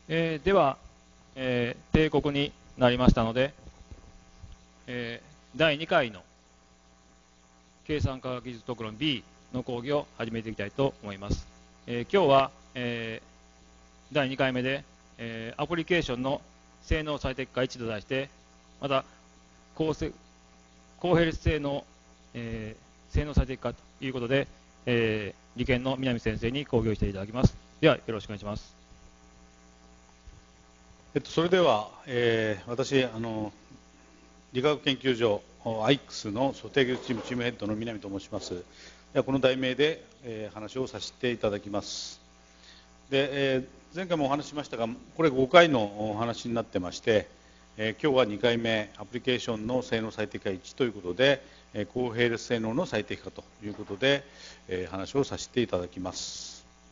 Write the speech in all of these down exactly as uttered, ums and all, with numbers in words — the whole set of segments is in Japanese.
えーでは、えー定刻になりましたので、えーだいにかいの計算科学技術特論 B の講義を始めていきたいと思います。えー今日は、えーだいにかいめで、えーアプリケーションの性能最適化いちと題して、また高せ高並列性能、えー性能最適化ということで、えー理研の南先生に講義をしていただきます。ではよろしくお願いします。 えっと、それでは、えー、私あの理化学研究所 アイエックス の測定技術チームチームヘッドの南と申します。ではこの題名で、えー、話をさせていただきます。で、えー、前回もお話ししましたが、これごかいのお話になってまして、えー、今日はにかいめ、アプリケーションの性能最適化いちということで、えー、高並列性能の最適化ということで、えー、話をさせていただきます。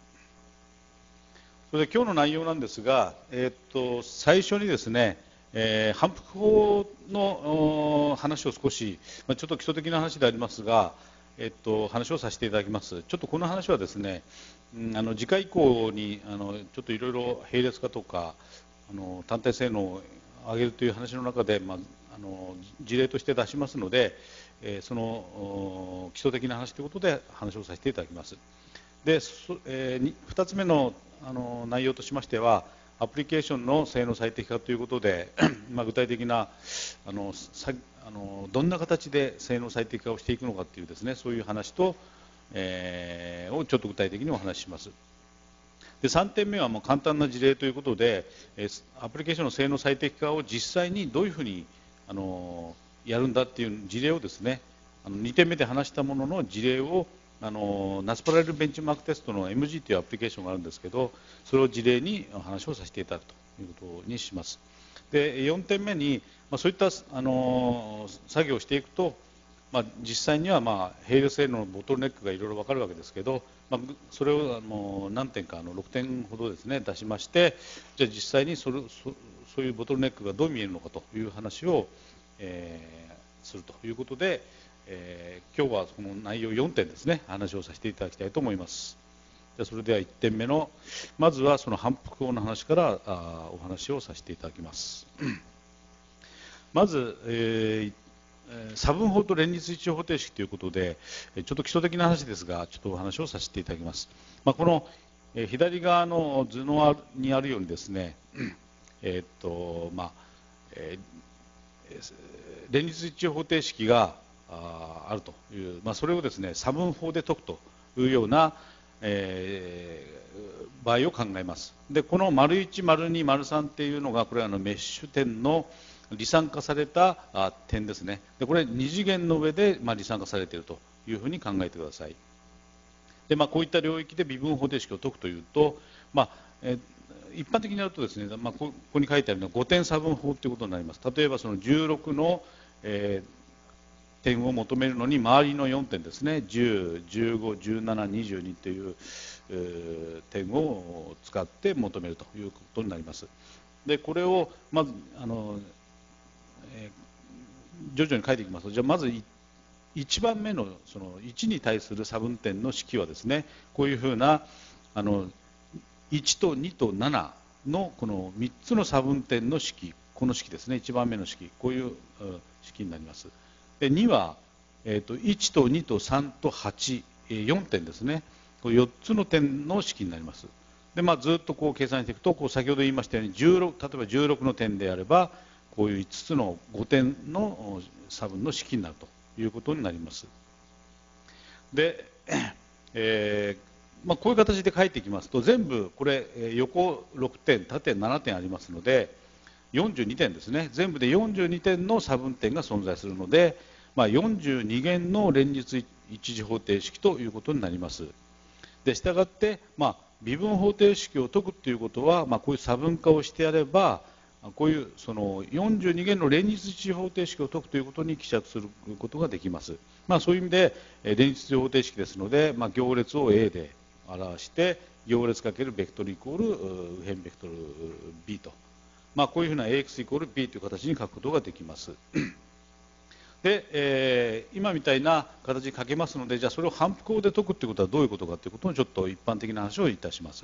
それで今日の内容なんですが、えー、っと最初にですね、えー、反復法の話を少し、まあ、ちょっと基礎的な話でありますが、えっと、話をさせていただきます。ちょっとこの話はですね、うん、あの次回以降にあのちょっといろいろ並列化とかあの単体性能を上げるという話の中で、まあ、あの事例として出しますので、えー、その基礎的な話ということで話をさせていただきます。で、えー、ふたつめのあの内容としましては、アプリケーションの性能最適化ということで、まあ、具体的なあのさあのどんな形で性能最適化をしていくのかというですね、そういう話と、えー、をちょっと具体的にお話しします。でさんてんめはもう簡単な事例ということで、アプリケーションの性能最適化を実際にどういうふうにあのやるんだっていう事例をですね、あのにてんめで話したものの事例をあのナスパラレルベンチマークテストの エムジー というアプリケーションがあるんですけど、それを事例に話をさせていただくということにします。でよんてんめに、まあ、そういったあの作業をしていくと、まあ、実際には、まあ、並列性能のボトルネックがいろいろ分かるわけですけど、まあ、それをあの何点かあのろくてんほどですね出しまして、じゃあ実際にそれ そ, そういうボトルネックがどう見えるのかという話を、えー、するということで、えー、今日はその内容よんてんですね、話をさせていただきたいと思います。じゃあそれではいってんめの、まずはその反復法の話からあお話をさせていただきます。まず、えー差分法と連立一致方程式ということで、ちょっと基礎的な話ですが、ちょっとお話をさせていただきます。まあ、この左側の図のにあるようにですね、えーっとまあえー、連立一致方程式がああるという、まあ、それをですね差分法で解くというような、えー、場合を考えます。でこの丸いち、丸に、丸さんっていうのがこれはあのメッシュ点の離散化された点ですね。でこれに次元の上で、まあ、離散化されているというふうに考えてください。で、まあ、こういった領域で微分方程式を解くというと、まあえ一般的にやるとですね、まあ、ここに書いてあるのはごてん差分法ということになります。例えばそのじゅうろくの、えー、点を求めるのに周りのよんてんですね、じゅう、じゅうご、じゅうなな、にじゅうにという、えー、点を使って求めるということになります。でこれをまずあのえー、徐々に書いていきますと、じゃあまずいちばんめのそのいちに対する差分点の式はですね、こういうふうなあのいちとにとななのこのみっつの差分点の式、この式ですね、いちばんめの式、こういう式になります。でには、えー、といちとにとさんとはち、よんてんですね、これよっつの点の式になります。でまあ、ずっとこう計算していくと、こう先ほど言いましたようにじゅうろく、例えばじゅうろくの点であれば、こういういつつのごてんの差分の式になるということになります。で、えーまあ、こういう形で書いていきますと、全部これ横ろくてん、縦ななてんありますので、よんじゅうにてんですね。全部でよんじゅうにてんの差分点が存在するので、まあ、よんじゅうに元の連立一次方程式ということになります。でしたがって、まあ、微分方程式を解くということは、まあ、こういう差分化をしてやれば、こういうそのよんじゅうに元の連立一次方程式を解くということに帰着することができます。まあ、そういう意味で連立一次方程式ですので、まあ、行列を A で表して、行列かけるベクトルイコール右辺ベクトル B と、まあ、こういうふうな エーエックス イコール B という形に書くことができます。で、えー、今みたいな形に書けますので、じゃあそれを反復法で解くということはどういうことかということをちょっと一般的な話をいたします。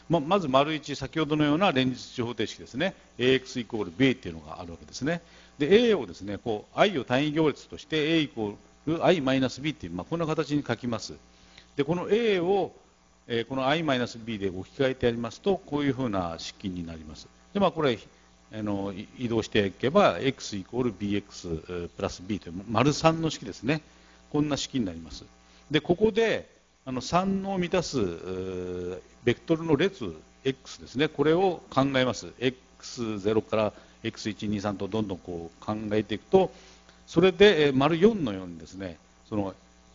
ままず丸いち、先ほどのような連立値方程式ですね、エーエックス イコール B っていうのがあるわけですね。で A をですね、こう i を単位行列として A イコール i マイナス B っていう、まあ、こんな形に書きます。でこの A を、えー、この i マイナス B で置き換えてやりますと、こういうふうな式になります。でまあこれあの移動していけば x イコール bx プラス b という丸さんの式ですね。こんな式になります。でここであのさんを満たすベクトルの列 x ですね、これを考えます。 エックスゼロ から エックスいち、に、さんとどんどんこう考えていくと、それで丸よんのようにですね、その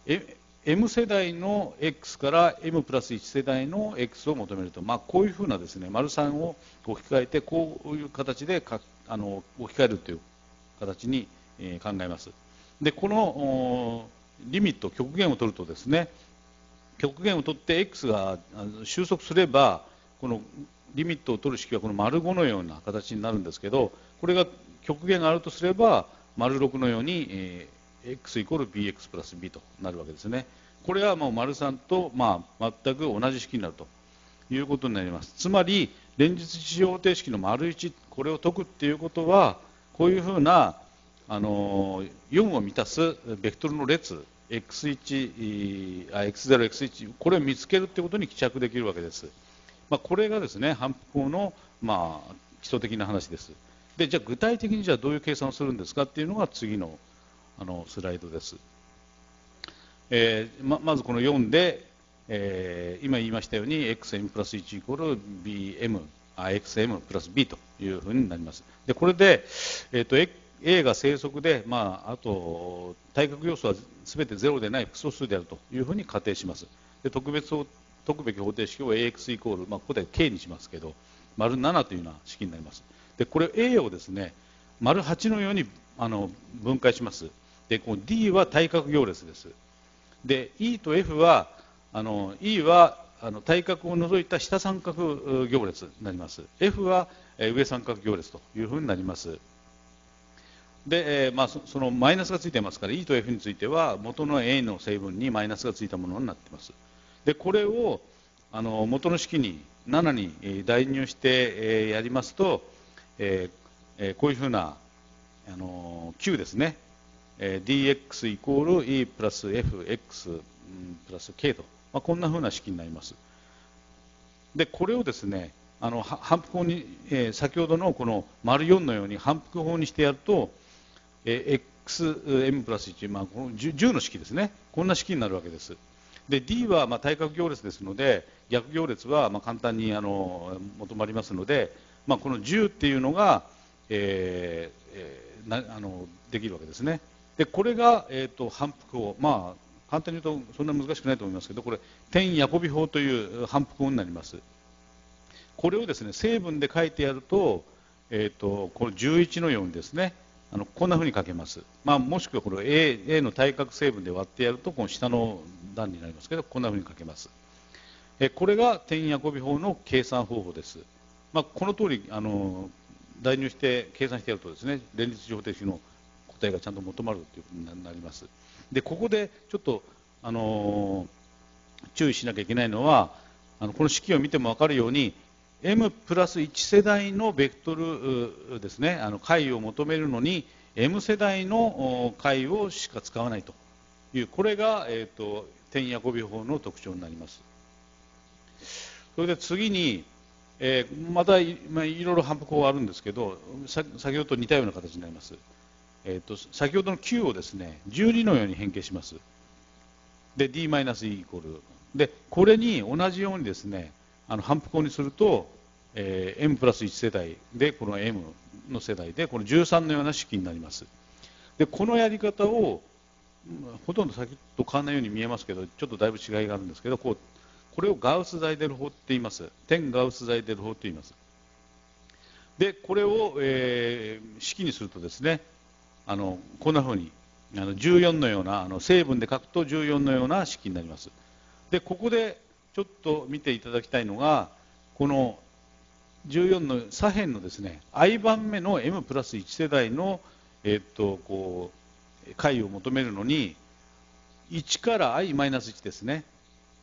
M 世代の X から M プラスいち世代の X を求めると、まあ、こういうふうなですね、丸さんを置き換えて、こういう形でかあの置き換えるという形に、えー、考えます。で、このリミット、極限を取るとですね、極限を取って X が収束すれば、このリミットを取る式はこの丸ごのような形になるんですけど、これが極限があるとすれば、丸ろくのように、えー、x イコール bx プラス b となるわけですね。これはもう丸さんと、まあ、全く同じ式になるということになります。つまり連立値方程式の丸いち、これを解くっていうことは、こういうふうなあのよんを満たすベクトルの列 エックスいち、あ エックスゼロ、エックスいち、これを見つけるということに帰着できるわけです。まあ、これがですね、反復法の、まあ、基礎的な話です。で、じゃあ具体的にじゃあどういう計算をするんですかっていうのが次の、あのスライドです。えー、ま, まずこのよんで、えー、今言いましたように エックスエム プラスいちイコール ビーエム、あ エックスエム プラス B というふうになります。でこれで、えーと、A が正則で、まあ、あと対角要素はすべてゼロでない複素数であるというふうに仮定します。で特別を解くべき方程式を エーエックス イコール、まあ、ここで K にしますけど、丸ななというような式になります。でこれ A をですね、丸はちのようにあの分解します。でこの D は対角行列です。で E と F はあの E はあの対角を除いた下三角行列になります。F は上三角行列というふうになります。で、えーまあ、そ, そのマイナスがついてますから E と F については元の A の成分にマイナスがついたものになっています。でこれをあの元の式にななに代入して、えー、やりますと、えーえー、こういうふうなあの Q ですね、えー、dx イコール E プラス fx プラス k と、まあ、こんなふうな式になります。でこれをですね、あの反復法に、えー、先ほどのこの丸よんのように反復法にしてやると、えー、エックスエム プラスいち、まあ、この じゅう, じゅうの式ですね、こんな式になるわけです。で D はまあ対角行列ですので、逆行列はまあ簡単にあの求まりますので、まあ、このじゅうっていうのが、えーえー、なあのできるわけですね。でこれが、えー、と反復法、まあ、簡単に言うとそんな難しくないと思いますけど、これ点ヤコビ法という反復法になります。これをですね成分で書いてやると、えー、とこのじゅういちのようにですね、あのこんなふうに書けます。まあ、もしくはこれ A, A の対角成分で割ってやるとこの下の段になりますけど、こんなふうに書けます。えこれが点ヤコビ法の計算方法です。まあ、この通りあの代入して計算してやるとですね、連立値方程式の答えがちゃんと求まるということになります。でここでちょっとあの注意しなきゃいけないのは、あのこの式を見ても分かるように M プラスいち世代のベクトルですね、あの解を求めるのに M 世代の解をしか使わないという、これが、えーと、点ヤコビ法の特徴になります。それで次に、えー、またい、まあ、いろいろ反復法はあるんですけど、先ほどと似たような形になります。えーと、先ほどの Q をですねじゅうにのように変形します。で D マイナス E イコールで、これに同じようにですね、あの反復法にすると、えー、M プラスいち世代でこの M の世代でこのじゅうさんのような式になります。でこのやり方をほとんど先と変わらないように見えますけど、ちょっとだいぶ違いがあるんですけど、こうこれをガウスザイデル法って言います。点ガウスザイデル法って言います。でこれを、えー、式にするとですね、あのこんなふうにあのじゅうよんのようなあの成分で書くとじゅうよんのような式になります。でここでちょっと見ていただきたいのが、このじゅうよんの左辺のですね i 番目の M プラスいち世代の、えー、っとこう解を求めるのにいちから i マイナスいちですね、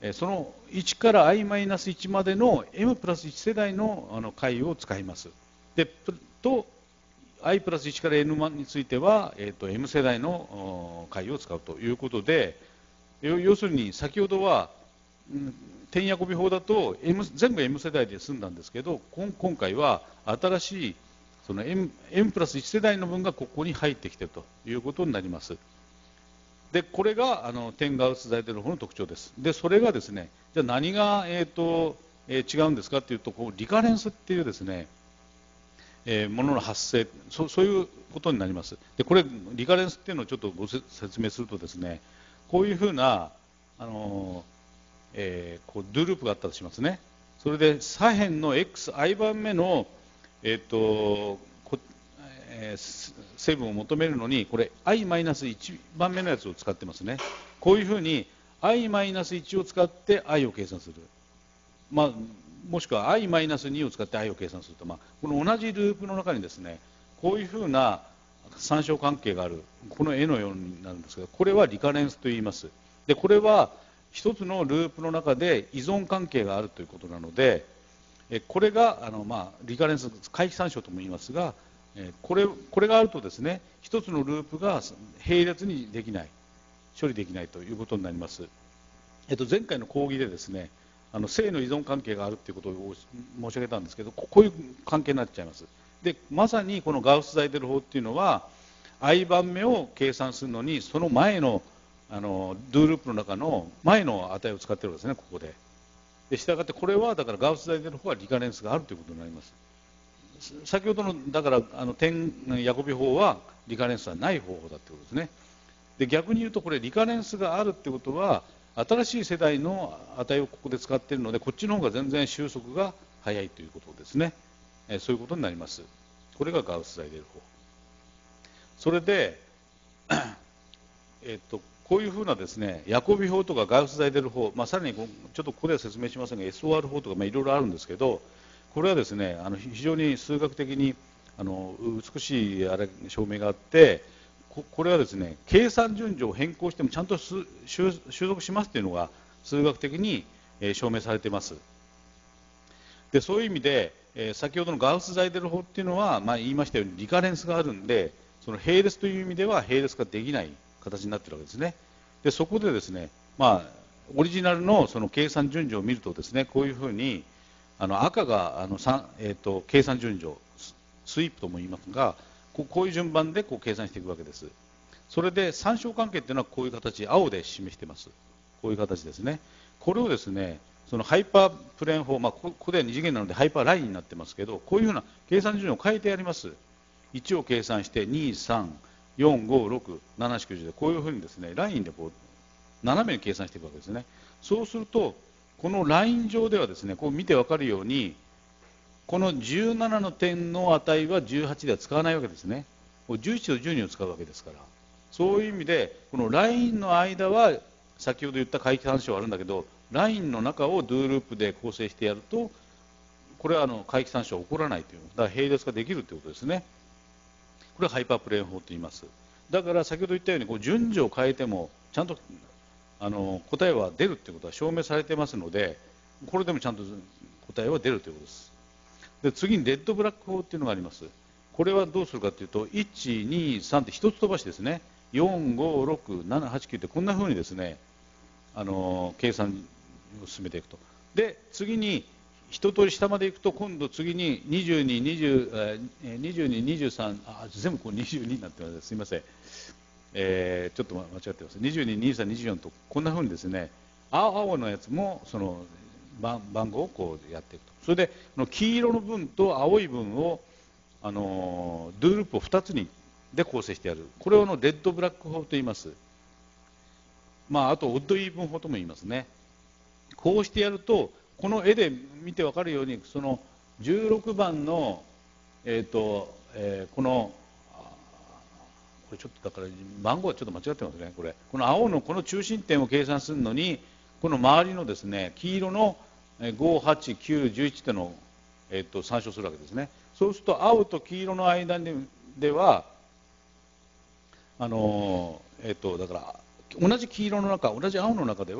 そのいちから アイマイナスいち までの エムプラスいち世代のあの解を使います。でと アイプラスいちから エヌ については、えー、と エム 世代の解を使うということで、要するに先ほどは、うん、点ヤコビ法だと、M、全部 エム 世代で済んだんですけど、今回は新しいその M, M プラスいち世代の分がここに入ってきているということになります。でこれがあの点ガウスザイデル法の特徴です。でそれがですね、じゃあ何が、えーとえー、違うんですかというと、こうリカレンスっていうですね、えー、ものの発生そ、そういうことになります。でこれリカレンスっていうのをちょっとご説明するとですね、こういうふうなあの、えー、こうドゥループがあったとしますね。それで左辺の エックスアイ 番目の、えーとこえー、成分を求めるのに、これ アイマイナスいち 番目のやつを使ってますね。こういうふうに アイマイナスいち を使って i を計算する、まあ、もしくは アイマイナスに を使って i を計算すると、まあ、この同じループの中にですね、こういうふうな参照関係がある、この絵のようになるんですけど、これはリカレンスと言います。でこれは一つのループの中で依存関係があるということなので、これがあの、まあ、リカレンス回帰参照とも言いますが、これこれがあるとですね、一つのループが並列にできない、処理できないということになります。えっと、前回の講義でですね、あの正の依存関係があるということを申し上げたんですけど、こういう関係になっちゃいます。でまさにこのガウスザイデル法っていうのは i 番目を計算するのに、その前のあのドゥループの中の前の値を使ってるわけですね、ここで。でしたがってこれはだからガウスザイデル法はリカレンスがあるということになります。先ほどのだからあの点ヤコビ法はリカレンスはない方法だということですね。で逆に言うと、これリカレンスがあるってことは新しい世代の値をここで使っているので、こっちの方が全然収束が早いということですね。えそういうことになります。これがガウスザイデル法。それで、えっと、こういうふうなですね、ヤコビ法とかガウスザイデル法、まあ、さらにちょっとここでは説明しませんが エスオーアール 法とか、まあ、いろいろあるんですけど、これはですね、あの非常に数学的にあの美しいあれ証明があって、ここれはですね、計算順序を変更してもちゃんと収束しますというのが数学的に証明されています。でそういう意味で、えー、先ほどのガウスザイデル法っていうのは、まあ、言いましたようにリカレンスがあるんで、その並列という意味では並列化できない形になっているわけですね。でそこでですね、まあ、オリジナルのその計算順序を見るとですね、こういうふうにあの赤があの、えー、と計算順序スイープとも言いますが、こういう順番でこう計算していくわけです。それで参照関係っていうのはこういう形、青で示しています。こういう形ですね。これをですね、そのハイパープレーン法、まあ、ここではに次元なのでハイパーラインになってますけど、こういうふうな計算順序を変えてやります。いちを計算してに、さん、よん、ご、ろく、なな、はち、きゅう、じゅうでこういうふうにですね、ラインでこう斜めに計算していくわけですね。そうするとこのライン上ではですね、こう見て分かるように、このじゅうななの点の値はじゅうはちでは使わないわけですね。じゅういちとじゅうにを使うわけですから、そういう意味でこのラインの間は先ほど言った回帰参照はあるんだけど、ラインの中をドゥループで構成してやると、これはあの回帰参照は起こらないという、だから並列化できるということですね。これはハイパープレーン法と言います。だから先ほど言ったように、こう順序を変えてもちゃんとあの答えは出るということは証明されていますので、これでもちゃんと答えは出るということです。で次にレッドブラック法というのがあります。これはどうするかというと、いち、に、さんって一つ飛ばしですね、よん、ご、ろく、なな、はち、きゅうってこんなふうにですね、あの計算を進めていくと。で次に一通り下までいくと、今度次ににじゅうに、にじゅう、にじゅうに、にじゅうさん、あ全部こうにじゅうにになってます。すみません、えー、ちょっと間違ってます。にじゅうに、にじゅうさん、にじゅうよんとこんなふうにですね、青青のやつもその番番号をこうやっていくと。それでこの黄色の分と青い分をあのドゥーループをふたつにで構成してやる。これをのレッドブラック法と言います。まあ、あとオッドイーブン法とも言いますね。こうしてやると、この絵で見て分かるように、そのじゅうろくばんの、えーとえー、このこれちょっとだから番号はちょっと間違ってますね。これこの青のこの中心点を計算するのに、この周りのですね黄色のご、はち、きゅう、じゅういちってのを、えー、と参照するわけですね。そうすると青と黄色の間ではあの、えー、とだから同じ黄色の中、同じ青の中では、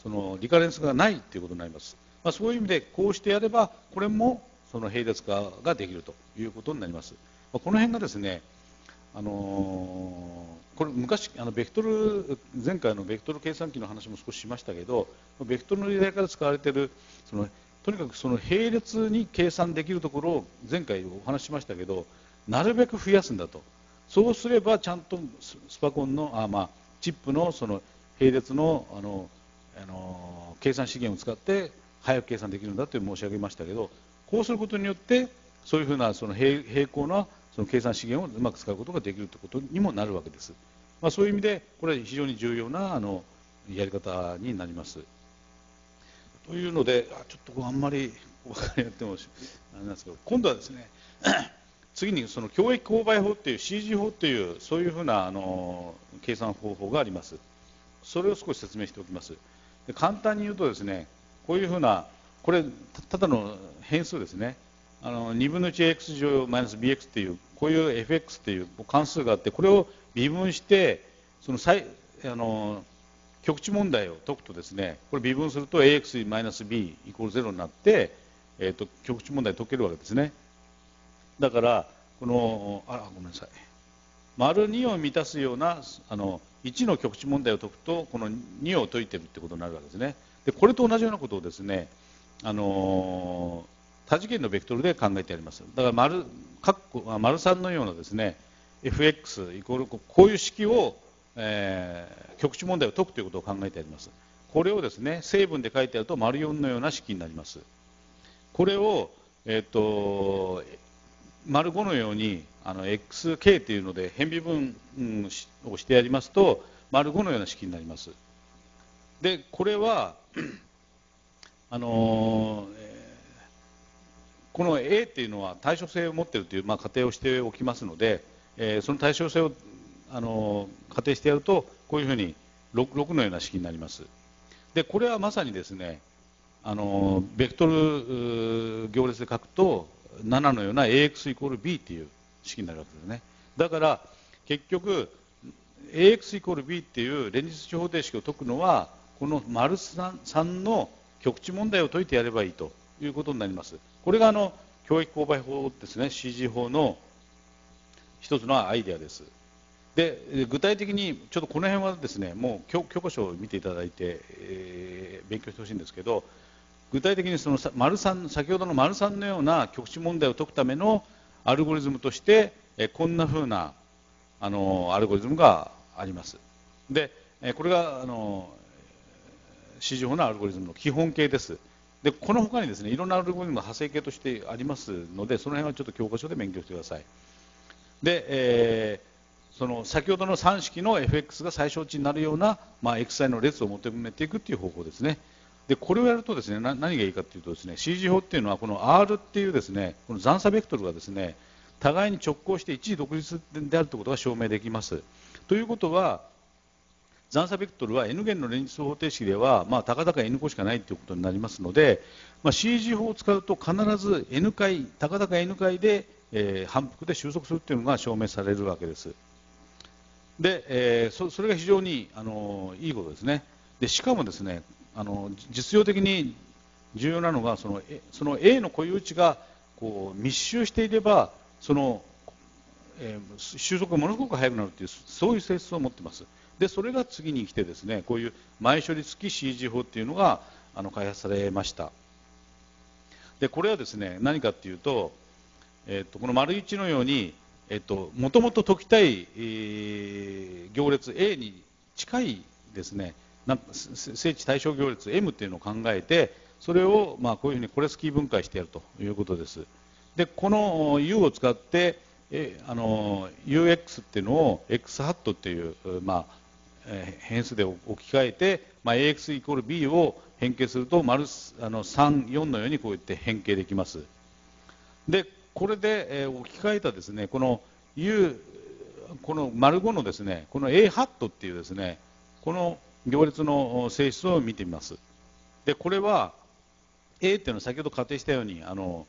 そのリカレンスがないということになります。まあ、そういう意味でこうしてやればこれもその並列化ができるということになります。まあ、この辺がですね、あのー、これ昔あのベクトル前回のベクトル計算機の話も少ししましたけど、ベクトルの時代から使われているそのとにかくその並列に計算できるところを前回お話ししましたけど、なるべく増やすんだと。そうすればちゃんとスパコンのあ、まあ、チップのその並列のあのあの計算資源を使って早く計算できるんだと申し上げましたけど、こうすることによってそういうふうなその平平行なその計算資源をうまく使うことができるということにもなるわけです。まあ、そういう意味でこれは非常に重要なあのやり方になります。というので、ちょっとこうあんまり分かり合ってもあれなんですけど、今度はですね次にその共益勾配法っていう シージー 法っていうそういうふうなあの計算方法があります。それを少し説明しておきます。で簡単に言うとですね、こういうふうなこれただの変数ですね。あのにぶんのいちエーエックス 乗マイナス ビーエックス っていうこういう エフエックス っていう関数があって、これを微分してその最あの極値問題を解くとですね、これ微分すると エーエックス マイナス ビー イコールゼロになって、えー、と極値問題解けるわけですね。だからこのあごめんなさい丸にを満たすようなあのいちの極値問題を解くとこのにを解いてるってことになるわけですね。でこれと同じようなことをですね、あの多次元のベクトルで考えてあります。だから丸括弧丸さんのようなですね エフエックス イコールこういう式を、えー、極値問題を解くということを考えてあります。これをですね成分で書いてあると丸よんのような式になります。これを、えー、と丸ごのようにあの エックスケー というので変微分をしてやりますと丸ごのような式になります。でこれはあのーこの A っていうのは対称性を持っているという、まあ、仮定をしておきますので、えー、その対称性を、あのー仮定してやるとこういうふうに ろく, ろくのような式になります。でこれはまさにですね、あのーベクトル行列で書くとななのような エーエックス イコール B っていう式になるわけですね。だから結局 エーエックス イコール B っていう連立値方程式を解くのはこの丸さんの極値問題を解いてやればいいということになります。これがあの共益勾配法ですね、 シージー 法の一つのアイデアです。で具体的にちょっとこの辺はですねもう教教科書を見ていただいて、えー、勉強してほしいんですけど、具体的にその丸さん先ほどの丸さんのような極値問題を解くためのアルゴリズムとして、えこんなふうなあのアルゴリズムがあります。でこれがあの シージー 法のアルゴリズムの基本形です。でこの他にですねいろんなアルゴリズムが派生形としてありますので、その辺はちょっと教科書で勉強してください。で、えー、その先ほどのさん式の エフエックス が最小値になるような、まあ、X の列を求めていくという方法ですね。でこれをやるとですね、何がいいかというとですね、 シージー 法っていうのはこの R っていうですねこの残差ベクトルがですね互いに直行して一時独立であるということが証明できます。ということは残差ベクトルは N 弦の連立方程式では、まあ、たかだか N 個しかないということになりますので、まあ、シージー 法を使うと必ず N 回たかだか N 回で、えー、反復で収束するというのが証明されるわけです。で、えー、そ, それが非常にあのいいことですね。でしかもですねあの実用的に重要なのがその、その A の固有値がこう密集していればその、えー、収束がものすごく速くなるというそういう性質を持っています。でそれが次に来てですねこういう前処理付き シージー 法っていうのがあの開発されました。でこれはですね何かっていうと、えー、とこの丸いちのようにもともと解きたい、えー、行列 A に近いですね正値対称行列 M っていうのを考えてそれをまあこういうふうにコレスキー分解してやるということです。でこの U を使ってえあの ユーエックス っていうのを X ハットっていう、まあえー、変数で置き換えて、まあ、エーエックス イコール B を変形すると丸あのさん、よんのようにこうやって変形できます。でこれで、えー、置き換えたですねこの U この丸ごのですねこの A ハットっていうですねこの行列の性質を見てみます。でこれは A っていうのは先ほど仮定したようにあの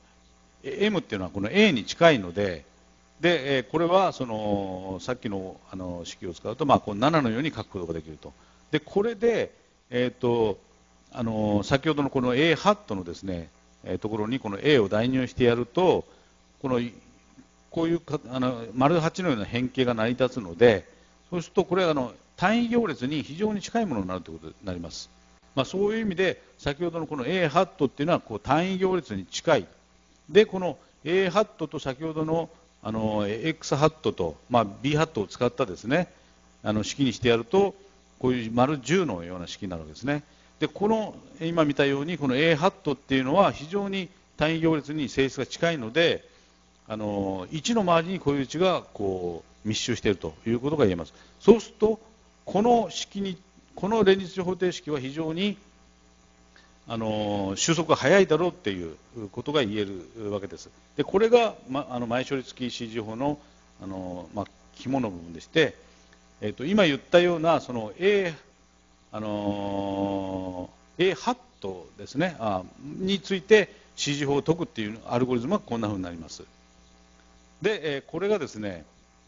M っていうのはこの A に近いのででこれはそのさっきのあの式を使うと、まあ、このななのように書くことができると。でこれで、えーとあの先ほどのこの A ハットのですね、えーところにこの A を代入してやると、このこういうかあの丸はちのような変形が成り立つので、そうするとこれはあの単位行列に非常に近いものになるということになります。まあ、そういう意味で先ほどのこの A ハットっていうのはこう単位行列に近い。でこの A ハットと先ほどのあの X ハットと、まあ、B ハットを使ったですね、あの式にしてやると、こういう丸じゅうのような式になるわけですね。でこの今見たようにこの A ハットっていうのは非常に単位行列に性質が近いので、あのいちの周りにこういう位置がこう密集しているということが言えます。そうするとこの式にこの連立情報方程式は非常にあの収束が早いだろうっていうことが言えるわけです。でこれが、ま、あの前処理付き 指示法のあの、まあ、肝の部分でして、えっと、今言ったようなその A、あの A ハットですねあについて指示法を解くっていうアルゴリズムはこんなふうになります。で、えこれがですね、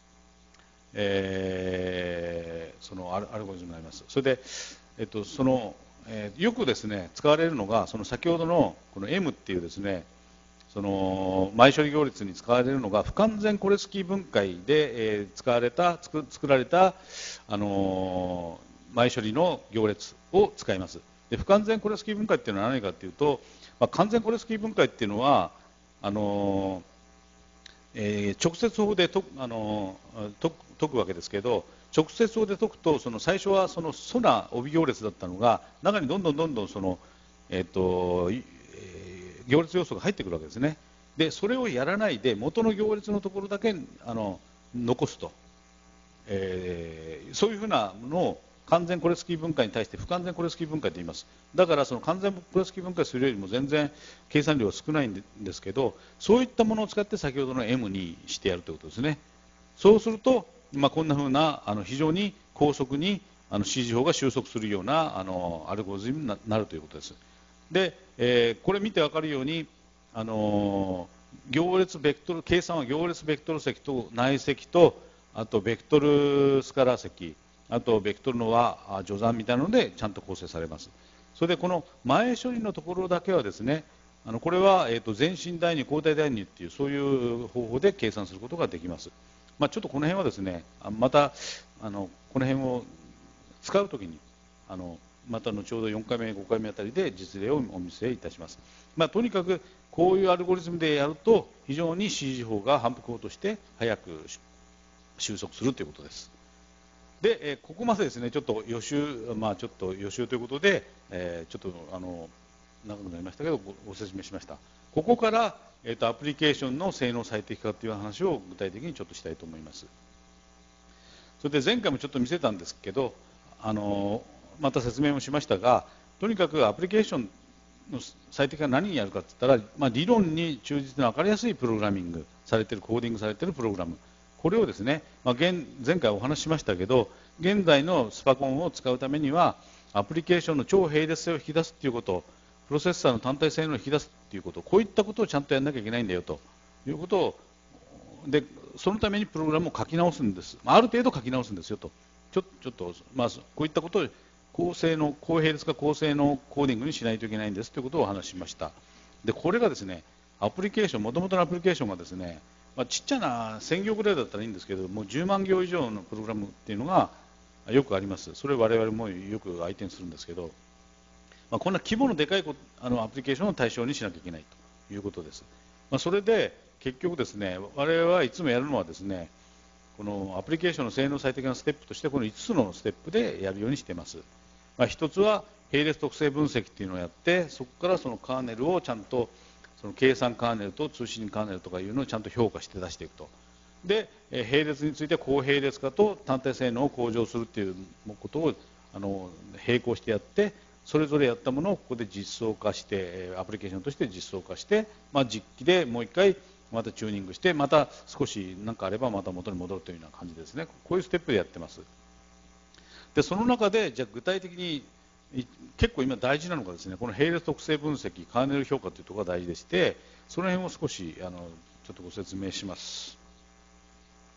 えー、そのアルゴリズムになります。それで、えっと、その、えー、よくですね使われるのがその先ほどのこの M っていうですねその前処理行列に使われるのが不完全コレスキー分解で、えー、使われた作作られた、あのー、前処理の行列を使います。で不完全コレスキー分解っていうのは何かっていうと、まあ、完全コレスキー分解っていうのはあのーえー、直接法でとあのと解くわけですけど、直接法で解くとその最初はその素な帯行列だったのが中にどんどんどんどんその、えーとえー、行列要素が入ってくるわけですね。でそれをやらないで元の行列のところだけあの残すと、えー、そういうふうなものを完全コレスキー分解に対して不完全コレスキー分解と言います。だからその完全コレスキー分解するよりも全然計算量は少ないんですけど、そういったものを使って先ほどの M にしてやるということですね。そうすると、まあ、こんなふうなあの非常に高速にあの指示法が収束するようなあのアルゴリズムになるということです。で、えー、これ見て分かるように、あのー、行列ベクトル計算は行列ベクトル積と内積とあとベクトルスカラー積、あとベクトルの和序算みたいなのでちゃんと構成されます。それでこの前処理のところだけはですね、あのこれは、えー、と前進代入後代代入っていうそういう方法で計算することができます。まあ、ちょっとこの辺はですね、またあのこの辺を使うときにあのまた後ほどよんかいめごかいめあたりで実例をお見せいたします。まあ、とにかくこういうアルゴリズムでやると非常に指示法が反復法として早く収束するということです。で、えー、ここまでですね、ちょっと予習、まあ、ちょっと予習ということで、えー、ちょっとあの長くなりましたけどご、ご説明しました。ここから、えーと、アプリケーションの性能最適化という話を具体的にちょっとしたいと思います。それで前回もちょっと見せたんですけど、あのまた説明もしましたが、とにかくアプリケーションの最適化は何にやるかといったら、まあ、理論に忠実な分かりやすいプログラミングされているコーディングされているプログラム、これをですね、まあ、現前回お話ししましたけど、現在のスパコンを使うためにはアプリケーションの超並列性を引き出すということ、プロセッサーの単体性能を引き出すということ、こういったことをちゃんとやらなきゃいけないんだよということを、でそのためにプログラムを書き直すんです、ある程度書き直すんですよと、ちょちょっと、まあ、こういったことを高性能、高並列か高性能コーディングにしないといけないんですということをお話ししました。でこれがですね、アプリケーション、もともとのアプリケーションがですね、まあ、ちっちゃなせん行ぐらいだったらいいんですけども、じゅうまん行以上のプログラムっていうのがよくあります。それを我々もよく相手にするんですけど、まあ、こんな規模のでかいあのアプリケーションを対象にしなきゃいけないということです。まあ、それで結局ですね、我々はいつもやるのはですね、このアプリケーションの性能最適なステップとしてこのいつつのステップでやるようにしています。まあ、ひとつは並列特性分析っていうのをやって、そこからそのカーネルをちゃんとその計算カーネルと通信カーネルとかいうのをちゃんと評価して出していくと。で、並列について高並列化と単体性能を向上するっていうことをあの並行してやって、それぞれやったものをここで実装化して、アプリケーションとして実装化して、まあ、実機でもう一回またチューニングして、また少し何かあればまた元に戻るというような感じですね。こういうステップでやってます。でその中でじゃあ具体的に結構今大事なのがですね、この並列特性分析、カーネル評価というところが大事でして、その辺を少しあのちょっとご説明します。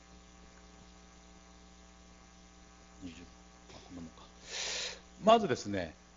まずですね、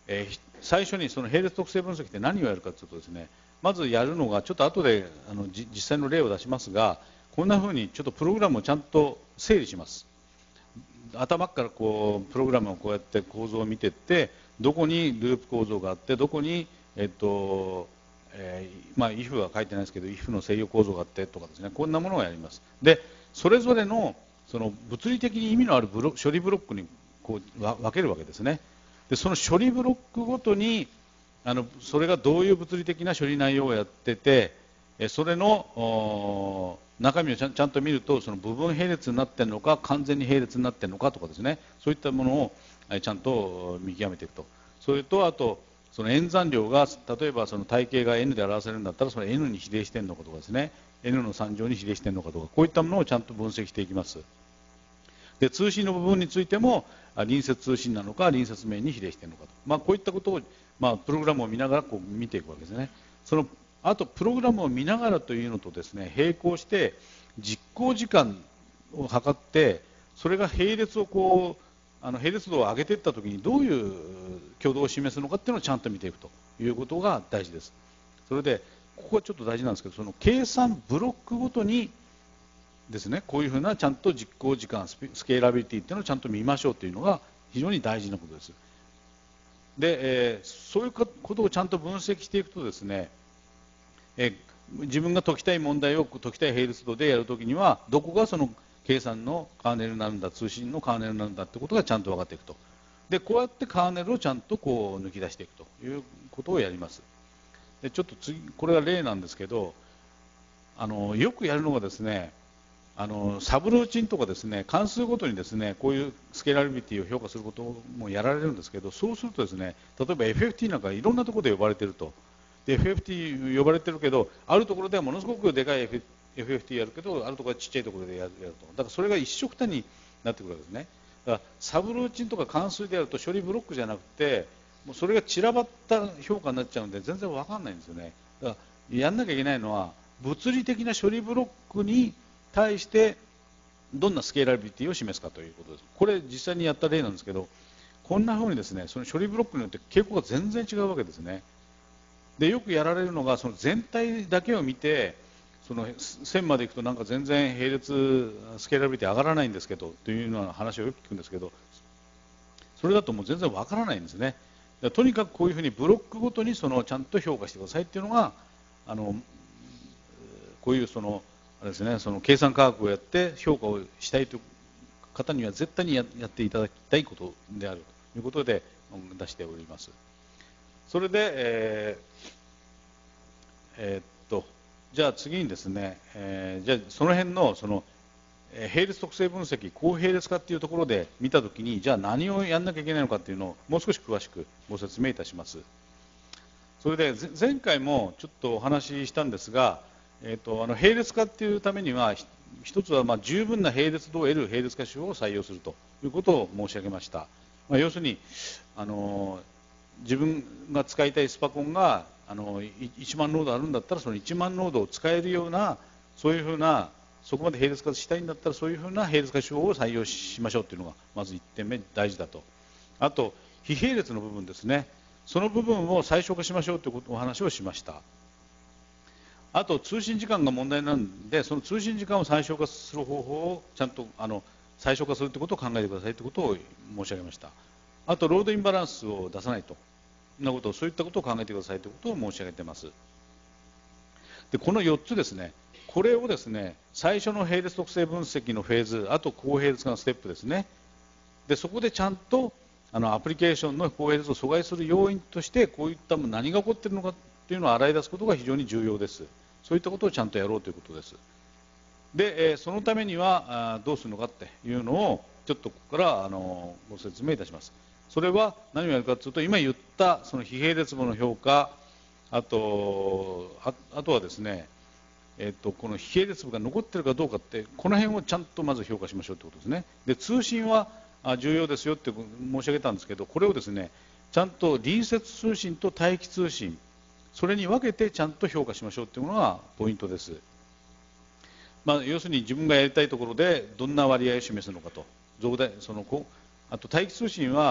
えー最初にその並列特性分析って何をやるかというとですね、まずやるのが、ちょっと後であの実際の例を出しますが、こんなふうにちょっとプログラムをちゃんと整理します。頭からこうプログラムをこうやって構造を見ていって、どこにループ構造があって、どこに、えっとえーまあ、if は書いてないですけど if の制御構造があってとかですね、こんなものをやります。でそれぞれのその物理的に意味のあるブロ処理ブロックにこう分けるわけですね。でその処理ブロックごとにあのそれがどういう物理的な処理内容をやってて、それの中身をちゃん、ちゃんと見ると、その部分並列になっているのか完全に並列になっているのかとかですね、そういったものをちゃんと見極めていくと。それとあとその演算量が例えばその体系が n で表せるんだったら、それ n に比例しているのかとかですね、 n のさん乗に比例しているのかとか、こういったものをちゃんと分析していきます。で通信の部分についても隣接通信なのか隣接面に比例しているのかと、まあ、こういったことを、まあ、プログラムを見ながらこう見ていくわけですね。そのあとプログラムを見ながらというのとですね、並行して実行時間を測って、それが並列をこうあの並列度を上げていったときにどういう挙動を示すのかっていうのをちゃんと見ていくということが大事です。それでここはちょっと大事なんですけど、その計算ブロックごとにですね、こういうふうなちゃんと実行時間、スケーラビリティっていうのをちゃんと見ましょうというのが非常に大事なことです。で、えー、そういうことをちゃんと分析していくとですね、えー、自分が解きたい問題を解きたい並列度でやるときには、どこがその計算のカーネルになるんだ、通信のカーネルになるんだってことがちゃんと分かっていくと。で、こうやってカーネルをちゃんとこう抜き出していくということをやります。で、ちょっと次、これが例なんですけど、あのよくやるのがですね、あのサブルーチンとかですね、関数ごとにですね、こういうスケーラビリティを評価することもやられるんですけど、そうするとですね、例えば エフエフティー なんかいろんなところで呼ばれていると。で エフエフティー 呼ばれてるけど、あるところではものすごくでかい エフエフティー やるけど、あるところはちっちゃいところでやると。だからそれが一緒くたになってくるわけですね。だからサブルーチンとか関数でやると処理ブロックじゃなくて、もうそれが散らばった評価になっちゃうんで全然わかんないんですよね。だからやんなきゃいけないのは、物理的な処理ブロックに対してどんなスケーラビリティを示すかということです。これ実際にやった例なんですけど、こんな風にですね、その処理ブロックによって傾向が全然違うわけですね。でよくやられるのが、その全体だけを見て、その線までいくとなんか全然並列スケーラビリティ上がらないんですけどというような話をよく聞くんですけど、それだともう全然わからないんですね。とにかくこういうふうにブロックごとにそのちゃんと評価してくださいっていうのが、あのこういうそのあれですね、その計算科学をやって評価をしたいという方には絶対にやっていただきたいことであるということで出しております。それで、えーえー、っとじゃあ次にですね、えー、じゃあその辺のその並列特性分析、高並列化っていうところで見たときに、じゃあ何をやんなきゃいけないのかっていうのをもう少し詳しくご説明いたします。それで前回もちょっとお話ししたんですが、えー、とあの並列化っていうためには、一つはまあ十分な並列度を得る並列化手法を採用するということを申し上げました。まあ、要するにあの自分が使いたいスパコンがあのいちまんノードあるんだったら、そのいちまんノードを使えるような、そういうふうな、そこまで並列化したいんだったら、そういうふうな並列化手法を採用しましょうというのがまずいってんめ大事だと。あと非並列の部分ですね、その部分を最小化しましょうというお話をしました。あと通信時間が問題なんで、その通信時間を最小化する方法をちゃんとあの最小化するということを考えてくださいということを申し上げました。あとロードインバランスを出さないと、なこと、そういったことを考えてくださいということを申し上げています。でこのよっつですね、これをですね、最初の並列特性分析のフェーズ、あと高並列化のステップですね。でそこでちゃんとあのアプリケーションの高並列を阻害する要因として、こういった何が起こっているのかというのを洗い出すことが非常に重要です。そういったことをちゃんとやろうということです。で、えそのためにはどうするのかっていうのをちょっとここからあのご説明いたします。それは何をやるかというと、今言ったその非並列度の評価、あと あ, あとはですね、えっと、この非並列部が残っているかどうかって、この辺をちゃんとまず評価しましょうということですね。で通信は重要ですよって申し上げたんですけど、これをですね、ちゃんと隣接通信と待機通信、それに分けてちゃんと評価しましょうというのがポイントです。まあ、要するに自分がやりたいところでどんな割合を示すのかと、増大そのあと待機通信は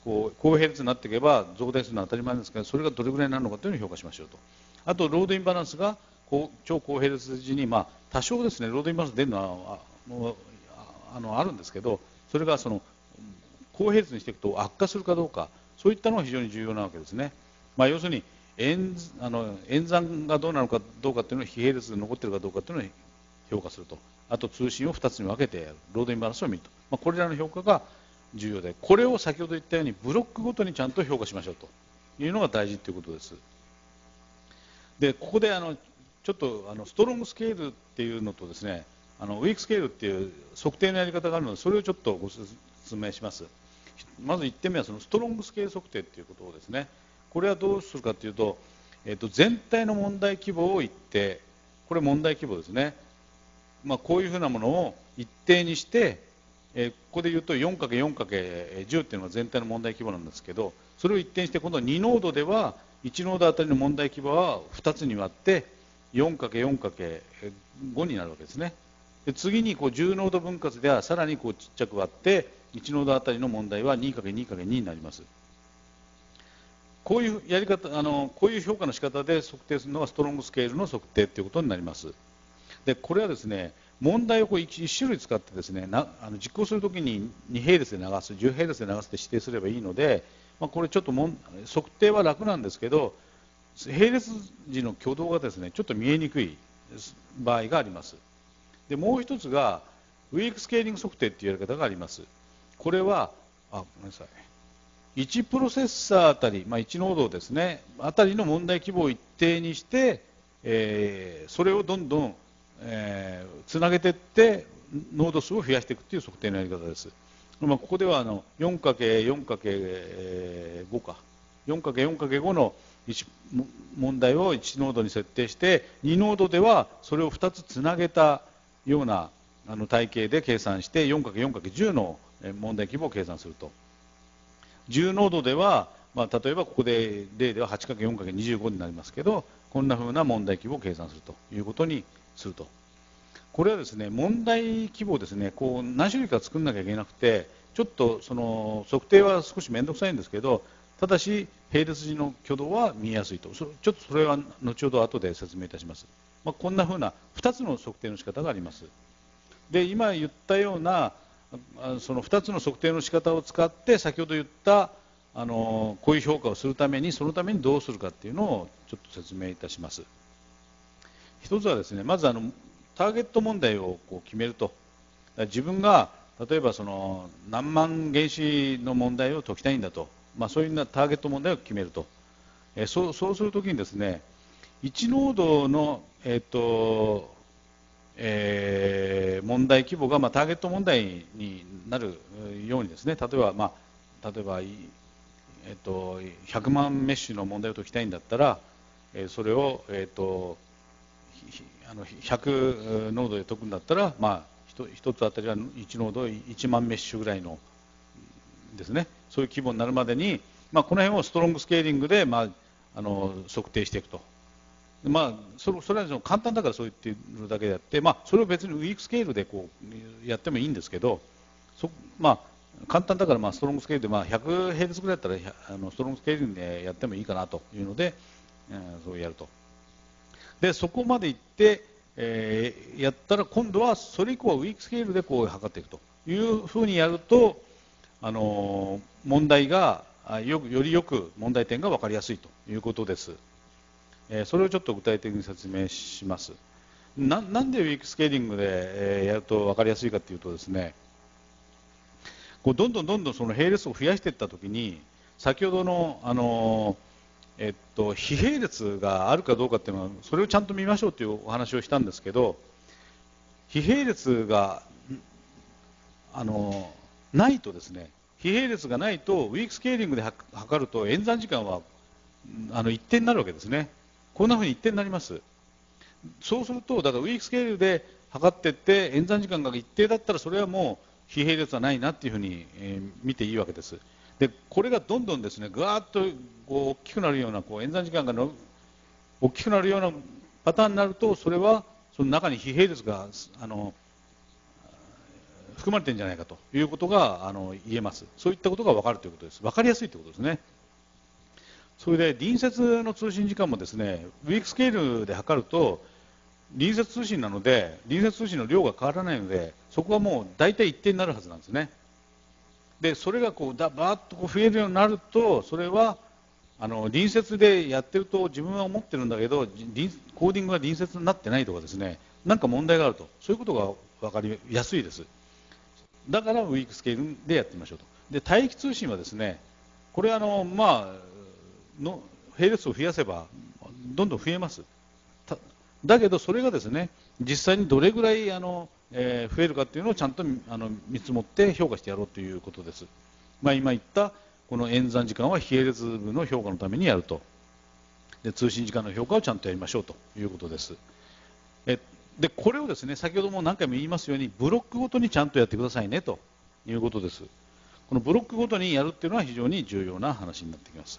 こう高並列になっていけば増大するのは当たり前ですけど、それがどれぐらいになるのかというのを評価しましょうと。あとロードインバランスがこう超高並列時に、まあ、多少ですねロードインバランス出るのはあもうあのあるんですけど、それがその高並列にしていくと悪化するかどうか、そういったのが非常に重要なわけですね。まあ、要するに演あの演算がどうなのかどうかというのを非並列で残っているかどうかというのを評価すると。あと通信をふたつに分けてやる、ロードインバランスを見ると、まあ、これらの評価が重要で、これを先ほど言ったようにブロックごとにちゃんと評価しましょうというのが大事ということです。でここであのちょっとあのストロングスケールっていうのとですね、あのウィークスケールっていう測定のやり方があるので、それをちょっとご説明します。まずいってんめはそのストロングスケール測定ということをですね、これはどうするかというと、えっと、全体の問題規模を一定、これ問題規模ですね、まあ、こういうふうなものを一定にして、えー、ここで言うと よんかけるよんかけるじゅう っていうのが全体の問題規模なんですけど、それを一定にして今度はにノードではいちノードあたりの問題規模はふたつに割って よんかけるよんかけるご になるわけですね。で次にこうじゅうノード分割ではさらにこうちっちゃく割っていちノードあたりの問題は にかけるにかけるに になります。こういうやり方、あのこういう評価の仕方で測定するのがストロングスケールの測定ということになります。でこれはですね、問題をこう 1, 1種類使ってですね、なあの実行するときにに並列で流す、じゅう並列で流すって指定すればいいので、まあ、これちょっともん測定は楽なんですけど、並列時の挙動がですねちょっと見えにくい場合があります。でもう一つがウィークスケーリング測定っていうやり方があります。これはあごめんなさい、いちプロセッサーあたり、まあ、いちノードですねあたりの問題規模を一定にして、えー、それをどんどんえー、つなげていってノード数を増やしていくという測定のやり方です。まあ、ここではあの よんかけるよんかけるご か よんかけるよんかけるご の問題をいちノードに設定してにノードではそれをふたつつなげたようなあの体系で計算して よんかけるよんかけるじゅう の問題規模を計算すると。じゅうノードでは、まあ、例えばここで例では はちかけるよんかけるにじゅうご になりますけど、こんなふうな問題規模を計算するということにすると。これはですね問題規模をですねこう何種類か作らなきゃいけなくて、ちょっとその測定は少し面倒くさいんですけど、ただし並列時の挙動は見えやすいと。ちょっとそれは後ほど後で説明いたします。まあ、こんなふうなふたつの測定の仕方があります。で今言ったようなそのふたつの測定の仕方を使って先ほど言ったあのこういう評価をするためにそのためにどうするかっていうのをちょっと説明いたします。一つはですね、まずあのターゲット問題をこう決めると。自分が例えばその何万原子の問題を解きたいんだと、まあ、そういうターゲット問題を決めると。えそうそうするときにですね、いちノードの、えーとえー、問題規模が、まあ、ターゲット問題になるようにですね、例えば、まあ、例えば、えーと、ひゃくまんメッシュの問題を解きたいんだったら、えー、それを、えーとあのひゃくノードで解くんだったら、まあ、ひとつあたりはいちノードいちまんメッシュぐらいのですね、そういう規模になるまでに、まあ、この辺をストロングスケーリングで、まあ、あの測定していくと。まあ、それそれはその簡単だからそう言ってるだけであって、まあ、それを別にウィークスケールでこうやってもいいんですけど、そまあ、簡単だからまあストロングスケールでまあひゃく並列ぐらいだったらあのストロングスケールでやってもいいかなというので、えー、そうやると。でそこまで行って、えー、やったら今度はそれ以降はウィークスケールでこう測っていくというふうにやると、あのー、問題がよ, よりよく問題点が分かりやすいということです。それをちょっと具体的に説明します。な, なんでウィークスケーリングでやると分かりやすいかというとですね、こうどんどんどんどんその並列を増やしていったときに、先ほどの、あのえっと、非並列があるかどうかっていうのは、それをちゃんと見ましょうというお話をしたんですけど、非並列があのないとですね、非並列がないとウィークスケーリングで測ると演算時間はあの一定になるわけですね。こんなふうに一定になります。そうすると、だからウィークスケールで測っていって、演算時間が一定だったら、それはもう非並列はないなっていうふうに、えー、見ていいわけです。で、これがどんどんですね、ぐわーっとこう大きくなるような、こう演算時間がの大きくなるようなパターンになると、それはその中に非並列があの含まれてるんじゃないかということがあの言えます。そういったことが分かるということです。分かりやすいということですね。それで隣接の通信時間もですね、ウィークスケールで測ると隣接通信なので、隣接通信の量が変わらないので、そこはもう大体一定になるはずなんですね。でそれがこうだバーッとこう増えるようになると、それはあの隣接でやってると自分は思ってるんだけど、コーディングが隣接になってないとかですね、なんか問題があると、そういうことが分かりやすいです。だからウィークスケールでやってみましょうと。で帯域通信はですね、これあのまあの並列を増やせばどんどん増えます。だけどそれがですね、実際にどれぐらいあの、えー、増えるかというのをちゃんとあの見積もって評価してやろうということです。まあ、今言ったこの演算時間は非並列部の評価のためにやると。で通信時間の評価をちゃんとやりましょうということです。えでこれをですね、先ほども何回も言いますように、ブロックごとにちゃんとやってくださいねということです。このブロックごとにやるっていうのは非常に重要な話になってきます。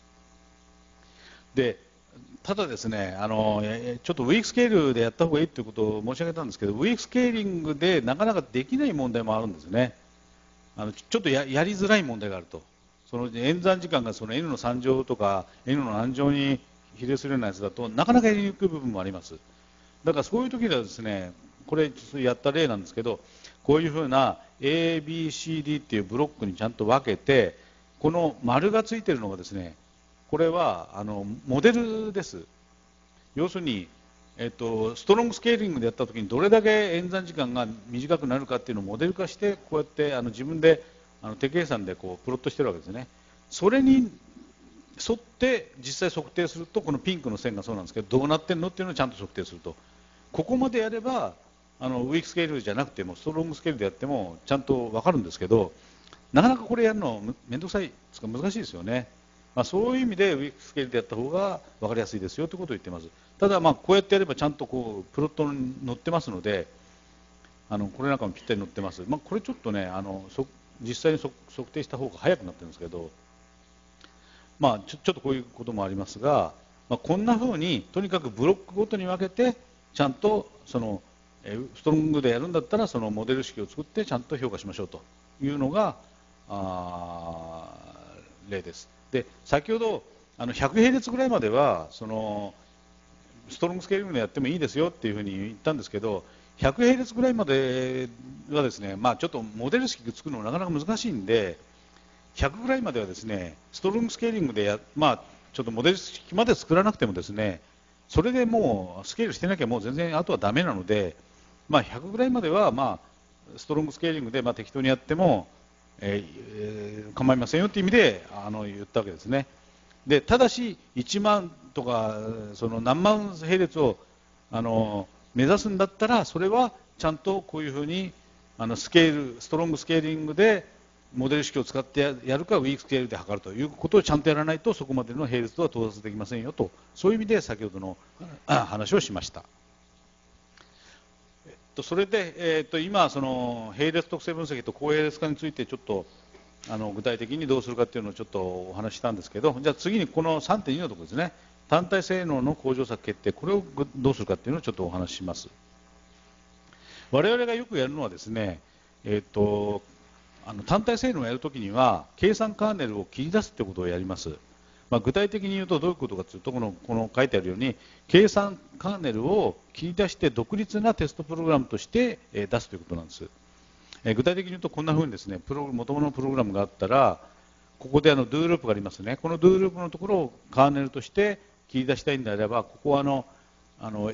でただですね、あのちょっとウィークスケールでやった方がいいということを申し上げたんですけど、ウィークスケーリングでなかなかできない問題もあるんですね。あのちょっと や, やりづらい問題があると。その演算時間がその N のさん乗とか N の何乗に比例するようなやつだとなかなかやりにくい部分もあります。だからそういう時ではですね、これやった例なんですけど、こういうふうな エービーシーディー っていうブロックにちゃんと分けて、この丸がついているのがですね、これはあのモデルです。要するに、えっと、ストロングスケーリングでやったときにどれだけ演算時間が短くなるかっていうのをモデル化して、こうやってあの自分であの手計算でこうプロットしてるわけですね。それに沿って実際測定すると、このピンクの線がそうなんですけど、どうなってるのっていうのをちゃんと測定すると、ここまでやればあのウィークスケールじゃなくてもストロングスケールでやってもちゃんと分かるんですけど、なかなかこれやるの面倒くさいですか、難しいですよね。まあ、そういう意味でウィークスケールでやった方が分かりやすいですよということを言っています。ただ、まあこうやってやればちゃんとこうプロットに載ってますので、あのこれなんかもぴったり載ってます。まあ、これちょっとね、あの実際に測定した方が早くなってるんですけど、まあ、ちょちょっとこういうこともありますが、まあ、こんなふうにとにかくブロックごとに分けてちゃんとそのストロングでやるんだったらそのモデル式を作ってちゃんと評価しましょうというのがあ例です。で先ほどあのひゃく並列ぐらいまではそのストロングスケーリングでやってもいいですよっていうふうに言ったんですけど、ひゃく並列ぐらいまではですね、まあ、ちょっとモデル式作るのなかなか難しいんで、ひゃくぐらいまではですね、ストロングスケーリングでや、まあ、ちょっとモデル式まで作らなくてもですね、それでもうスケールしてなきゃもう全然あとはダメなので、まあ、ひゃくぐらいまでは、まあ、ストロングスケーリングでまあ適当にやっても、えー、構いませんよという意味であの言ったわけですね。でただしいちまんとかその何万並列をあの目指すんだったら、それはちゃんとこういうふうにあのスケールストロングスケーリングでモデル式を使ってやるかウィークスケールで測るということをちゃんとやらないと、そこまでの並列とは到達できませんよと、そういう意味で先ほどの話をしました。えっと、それで、えっと、今その並列特性分析と高並列化についてちょっとあの具体的にどうするかというのをちょっとお話ししたんですけど、じゃあ次にこの さんてんに のところですね、単体性能の向上策決定、これをどうするかというのをちょっとお話しします。我々がよくやるのはですね、えっとあの単体性能をやるときには計算カーネルを切り出すということをやります。まあ、具体的に言うとどういうことかというと、このこの書いてあるように計算カーネルを切り出して独立なテストプログラムとして出すということなんです。え具体的に言うとこんなふうにですね、プロ元々のプログラムがあったら、ここであの do ループがありますね。この do ループのところをカーネルとして切り出したいんであれば、ここはあのあの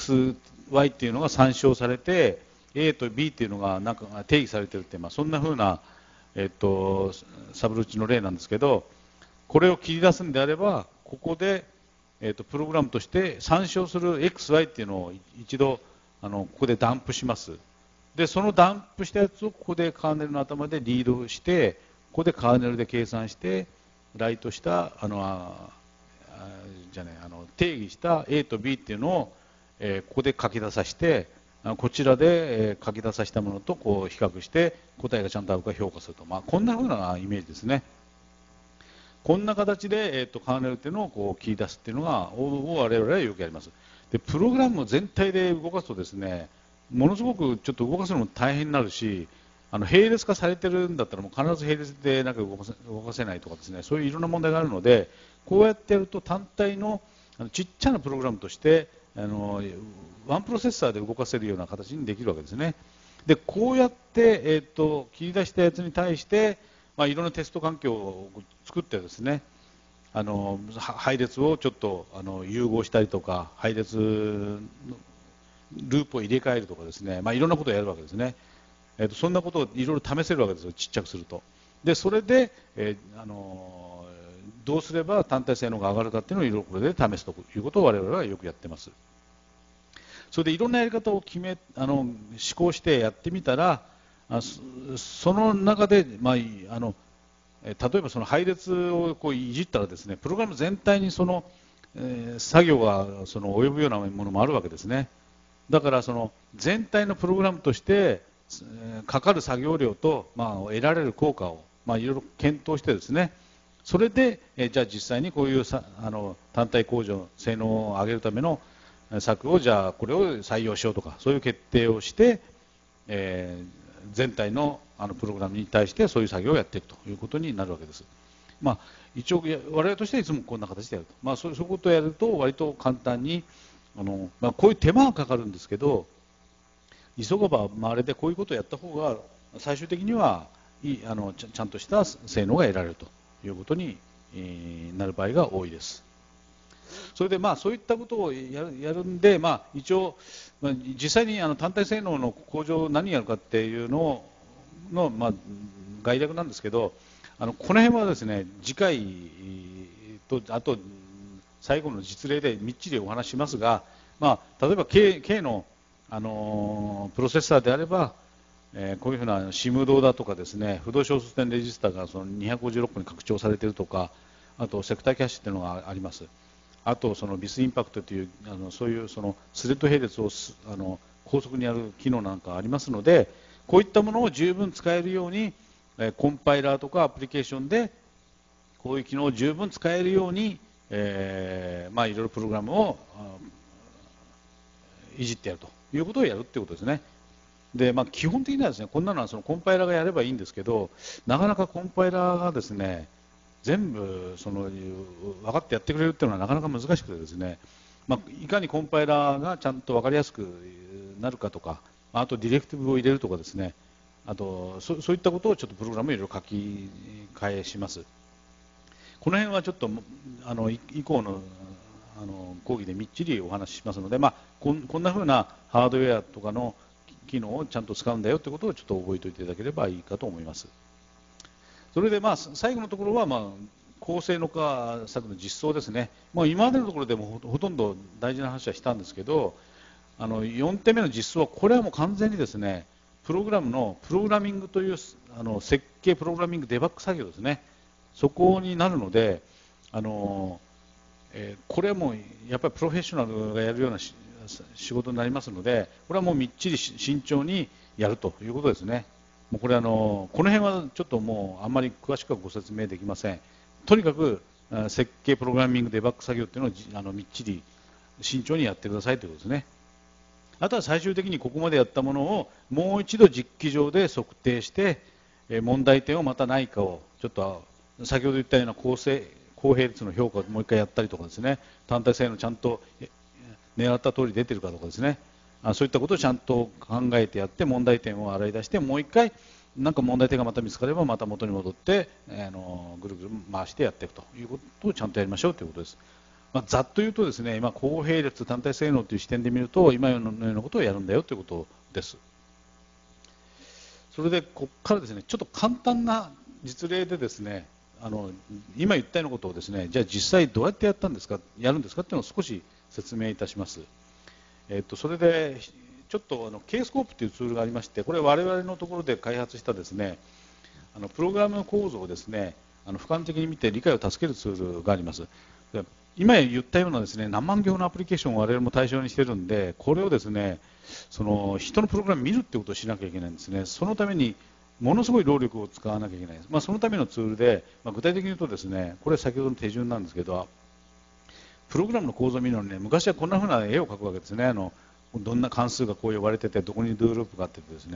x、y っていうのが参照されて、A と B っていうのがなんか定義されているって、まあ、そんなふうな、えっと、サブルーチの例なんですけど、これを切り出すんであれば、ここで、えっと、プログラムとして参照する エックス、ワイ っていうのを一度あのここでダンプします。でそのダンプしたやつをここでカーネルの頭でリードして、ここでカーネルで計算してライトしたあのあじゃねあの定義した A と B っていうのを、えー、ここで書き出させて、こちらで書き出させたものとこう比較して答えがちゃんと合うか評価すると、まあ、こんなふうなイメージですね。こんな形で、えー、とカーネルっていうのをこう切り出すっていうのがを我々はよくやります。でプログラムを全体で動かすとですね、ものすごくちょっと動かすのも大変になるし、 あの並列化されてるんだったらもう必ず並列でなんか動かせ、動かせないとかですね、そういういろんな問題があるので、こうやってやると単体のあのちっちゃなプログラムとしてあのワンプロセッサーで動かせるような形にできるわけですね。でこうやって、えー、と切り出したやつに対して、まあ、いろんなテスト環境を作ってですね、あの配列をちょっとあの融合したりとか、配列のループを入れ替えるとかですね、まあ、いろんなことをやるわけですね。えー、とそんなことをいろいろ試せるわけですよ、ちっちゃくすると。でそれで、えーあのどうすれば単体性能が上がるかっていうのをいろいろこれで試すということを我々はよくやってます。それでいろんなやり方を決めあの試行してやってみたら、あその中で、まあ、あの例えばその配列をこういじったらですね、プログラム全体にその、えー、作業がその及ぶようなものもあるわけですね。だからその全体のプログラムとして、えー、かかる作業量と、まあ、得られる効果を、まあ、いろいろ検討してですね、それで、えー、じゃあ実際にこういうさあの単体向上性能を上げるための策をじゃあこれを採用しようとか、そういう決定をして、えー、全体のあのプログラムに対してそういう作業をやっていくということになるわけです。まあ、一応我々としてはいつもこんな形でやると、まあ、そういうことをやると割と簡単にあの、まあ、こういう手間はかかるんですけど、急がば回れでこういうことをやった方が最終的にはいいあのちゃちゃんとした性能が得られるということに、えー、なる場合が多いです。それでまあそういったことをやる、やるんで、まあ、一応、まあ、実際にあの単体性能の向上を何やるかっていうのの、まあ、概略なんですけど、あのこの辺はですね、次回とあと最後の実例でみっちりお話ししますが、まあ、例えば K, K の、あのー、プロセッサーであれば、えー、こういうふうな シム ドだとかですね、不動小数点レジスタがそのにひゃくごじゅうろっこに拡張されているとか、あとセクターキャッシュというのがあります。あとそのビスインパクトというあのそういうそのスレッド並列をあの高速にやる機能なんかありますので、こういったものを十分使えるように、えコンパイラーとかアプリケーションでこういう機能を十分使えるように、えー、まあいろいろプログラムをいじってやるということをやるっていうことですね。で、まあ、基本的にはですね、こんなのはそのコンパイラーがやればいいんですけど、なかなかコンパイラーがですね、全部その分かってやってくれるっていうのはなかなか難しくてですね、まあ、いかにコンパイラーがちゃんと分かりやすくなるかとか、あとディレクティブを入れるとかですね、あと そ, そういったことをちょっとプログラムをいろいろ書き換えします。この辺はちょっとあの以降のあの講義でみっちりお話ししますので、まあ、こ, んこんなふうなハードウェアとかの機能をちゃんと使うんだよということをちょっと覚えておいていただければいいかと思います。それでまあ最後のところはまあ高性能化策の実装ですね。もう今までのところでもほとんど大事な話はしたんですけど、あのよんてんめの実装はこれはもう完全にですね、プログラムのプログラミングというあの設計プログラミングデバッグ作業ですね。そこになるので、あのえー、これはもうやっぱりプロフェッショナルがやるような仕事になりますので、これはもうみっちり慎重にやるということですね。もうこれあのこの辺はちょっともうあんまり詳しくはご説明できません。とにかく設計プログラミングデバッグ作業っていうのをあのみっちり慎重にやってくださいということですね。あとは最終的にここまでやったものをもう一度実機上で測定して問題点をまたないかをちょっと先ほど言ったような公正公平率の評価をもう一回やったりとかですね、単体性能ちゃんと狙った通り出てるかとかですね、そういったことをちゃんと考えてやって問題点を洗い出してもう一回なんか問題点がまた見つかればまた元に戻ってあのぐるぐる回してやっていくということをちゃんとやりましょうということです。まあ、ざっと言うとですね、今公平率単体性能という視点で見ると今のようなことをやるんだよということです。それでここからですね、ちょっと簡単な実例でですね、あの今言ったようなことをですね、じゃあ実際どうやってやったんですか、やるんですかっていうのを少し説明いたします。えっと、それでちょっとあの K スコープというツールがありまして、これは我々のところで開発したですね、あのプログラム構造をですね、あの俯瞰的に見て理解を助けるツールがあります。で今言ったようなですね、何万行のアプリケーションを我々も対象にしているんで、これをですね、その人のプログラムを見るってことをしなきゃいけないんですね。そのためにものすごい労力を使わなきゃいけないです。まあ、そのためのツールで、まあ、具体的に言うとですね、これは先ほどの手順なんですけど、プログラムの構造を見るのにね、昔はこんな風な絵を描くわけですね。あのどんな関数がこう呼ばれてて、どこにドゥーループがあっててですね、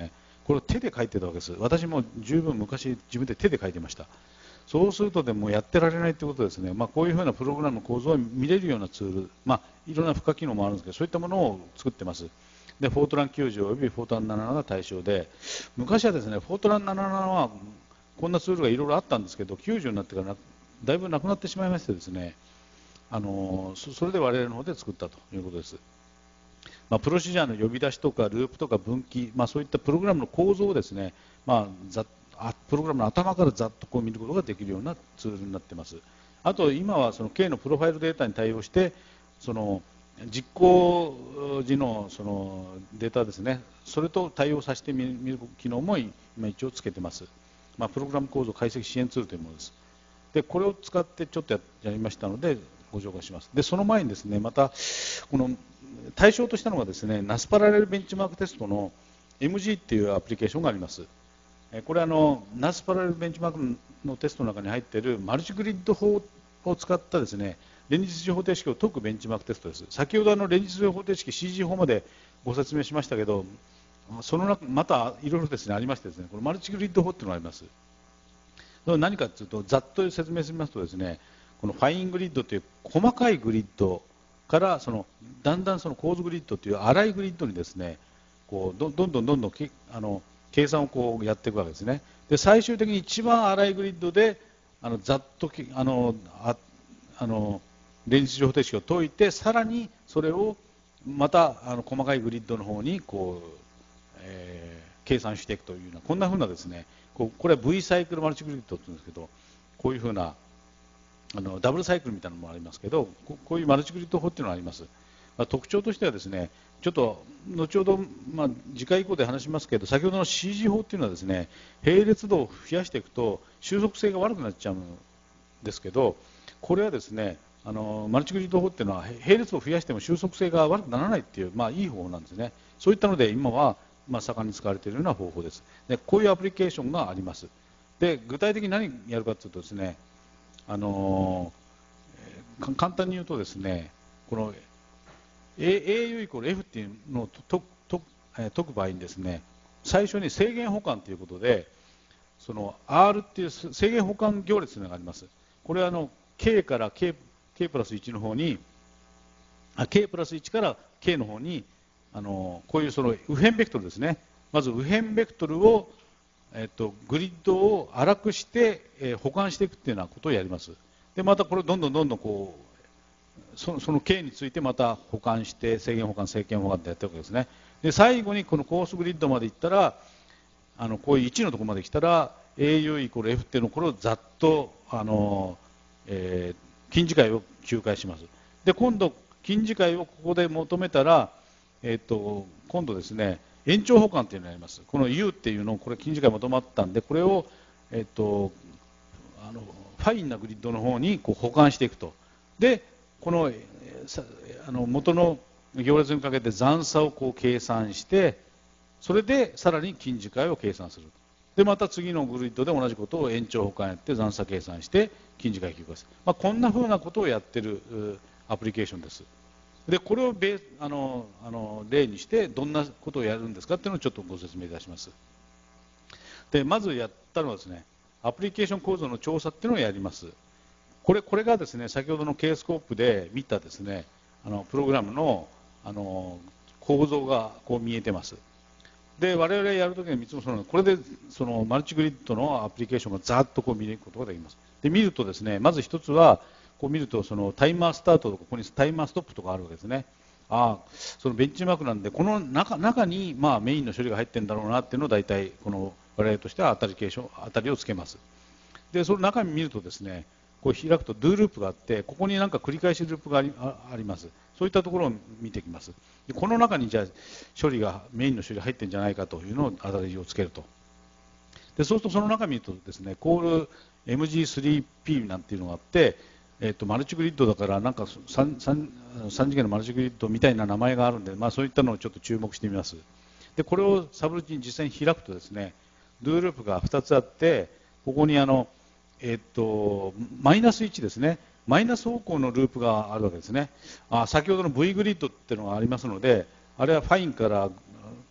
これを手で書いてたわけです。私も十分昔自分で手で書いてました。そうするとでもやってられないということですね、まあ、こういうふうなプログラムの構造を見れるようなツール、まあ、いろんな付加機能もあるんですけど、そういったものを作ってます。で、フォートランきゅうじゅうおよびフォートランななじゅうななが対象で、昔はですね、フォートランななじゅうななはこんなツールがいろいろあったんですけど、きゅうじゅうになってからだいぶなくなってしまいましてですね、あのそれで我々の方で作ったということです。まあ、プロシジャーの呼び出しとかループとか分岐、まあ、そういったプログラムの構造をですね、まあ、ざあプログラムの頭からざっとこう見ることができるようなツールになっています。あと今はその K のプロファイルデータに対応してその実行時のそのデータですね、それと対応させてみる機能も今一応つけてます。まあ、プログラム構造解析支援ツールというものです。でこれを使ってちょっとやりましたのでご紹介します。でその前にですね、またこの対象としたのがですね、ナスパラレルベンチマークテストの エムジー っていうアプリケーションがあります。これはあのナスパラレルベンチマークのテストの中に入っているマルチグリッド法を使ったですね、連立情報定式を解くベンチマークテストです。先ほどあの連立情報定式 シージー 法までご説明しましたけど、その中またいろいろですねありましてですね、このマルチグリッド法っていうのがあります。何かというとざっと説明しますとですね、このファイングリッドという細かいグリッドからそのだんだんその構図グリッドという粗いグリッドにですね、こうどどんどんどんどんけあの計算をこうやっていくわけですね。で最終的に一番粗いグリッドであのざっとあのああの連立情報定式を解いて、さらにそれをまたあの細かいグリッドの方にこう、えー、計算していくというような、こんなふうなですね、こうこれは V サイクルマルチグリッドというんですけど、こういうふうなあのダブルサイクルみたいなのもありますけど、ここういうマルチグリッド法っていうのがあります。まあ、特徴としてはですね、ちょっと後ほど、まあ、次回以降で話しますけど、先ほどの シージー 法っていうのはですね、並列度を増やしていくと収束性が悪くなっちゃうんですけど、これはですね、あのマルチグリッド法っていうのは並列度を増やしても収束性が悪くならないっていう、まあ、いい方法なんですね。そういったので今は、まあ、盛んに使われているような方法です。でこういうアプリケーションがあります。で具体的に何やるかというとですね、あのー、簡単に言うとですね、この エーユー イコール F っていうのを解く場合にですね、最初に制限補完ということで、その R っていう制限補完行列というのがあります。これはあの K から K, K プラスいちの方に、あ K プラスいちから K の方に、あのこういうその右辺ベクトルですね、まず右辺ベクトルを、えっと、グリッドを粗くして、えー、補完していくっていうようなことをやります。でまたこれをどんどんどんどんこうその、その K についてまた補完して制限補完制限補完ってやってるわけですね。で最後にこのコースグリッドまでいったら、あのこういういちのところまで来たら エーユー イコール F っていうのをこれをざっとあの、えー、近似解を仲介します。で今度近似解をここで求めたら、えー、と今度ですね延長補完というのがあります。この U っていうのをこれ近似解求まったんで、これを、えー、とあのファインなグリッドの方にこう補完していくと。でこのあの元の行列にかけて残差をこう計算して、それでさらに近似解を計算する。でまた次のグリッドで同じことを延長補完やって残差計算して近似解求化する、まあ、こんなふうなことをやってるアプリケーションです。でこれをベあのあの例にしてどんなことをやるんですかっていうのをちょっとご説明いたします。でまずやったのはですね、アプリケーション構造の調査っていうのをやります。これこれがですね、先ほどの K スコープで見たですね、あのプログラムのあの構造がこう見えてます。で我々やるときに見つもそうなので、これでそのマルチグリッドのアプリケーションがざっとこう見ることができます。で見るとですね、まず一つはこう見るとそのタイマースタートとかここにタイマーストップとかあるわけですね。ああそのベンチマークなんでこの中中にまあメインの処理が入ってるんだろうなっていうのを大体この我々としては当たりケーション当たりをつけます。でその中身見るとですね、こう開くと Do ループがあって、ここになんか繰り返しループがあ り, ああります。そういったところを見ていきます。でこの中にじゃあ処理がメインの処理が入ってるんじゃないかというのを当たりをつけると。でそうするとその中身見るとですね、コール エムジースリーピー なんていうのがあって、えっと、マルチグリッドだからなんか 3, 3, 3次元のマルチグリッドみたいな名前があるんで、まあ、そういったのをちょっと注目してみます。でこれをサブルーチン実際に開くとですね、 Do ループがふたつあって、ここにあのえっと、マイナスいちですね、マイナス方向のループがあるわけですね。あ先ほどの V グリッドっていうのがありますので、あれはファインから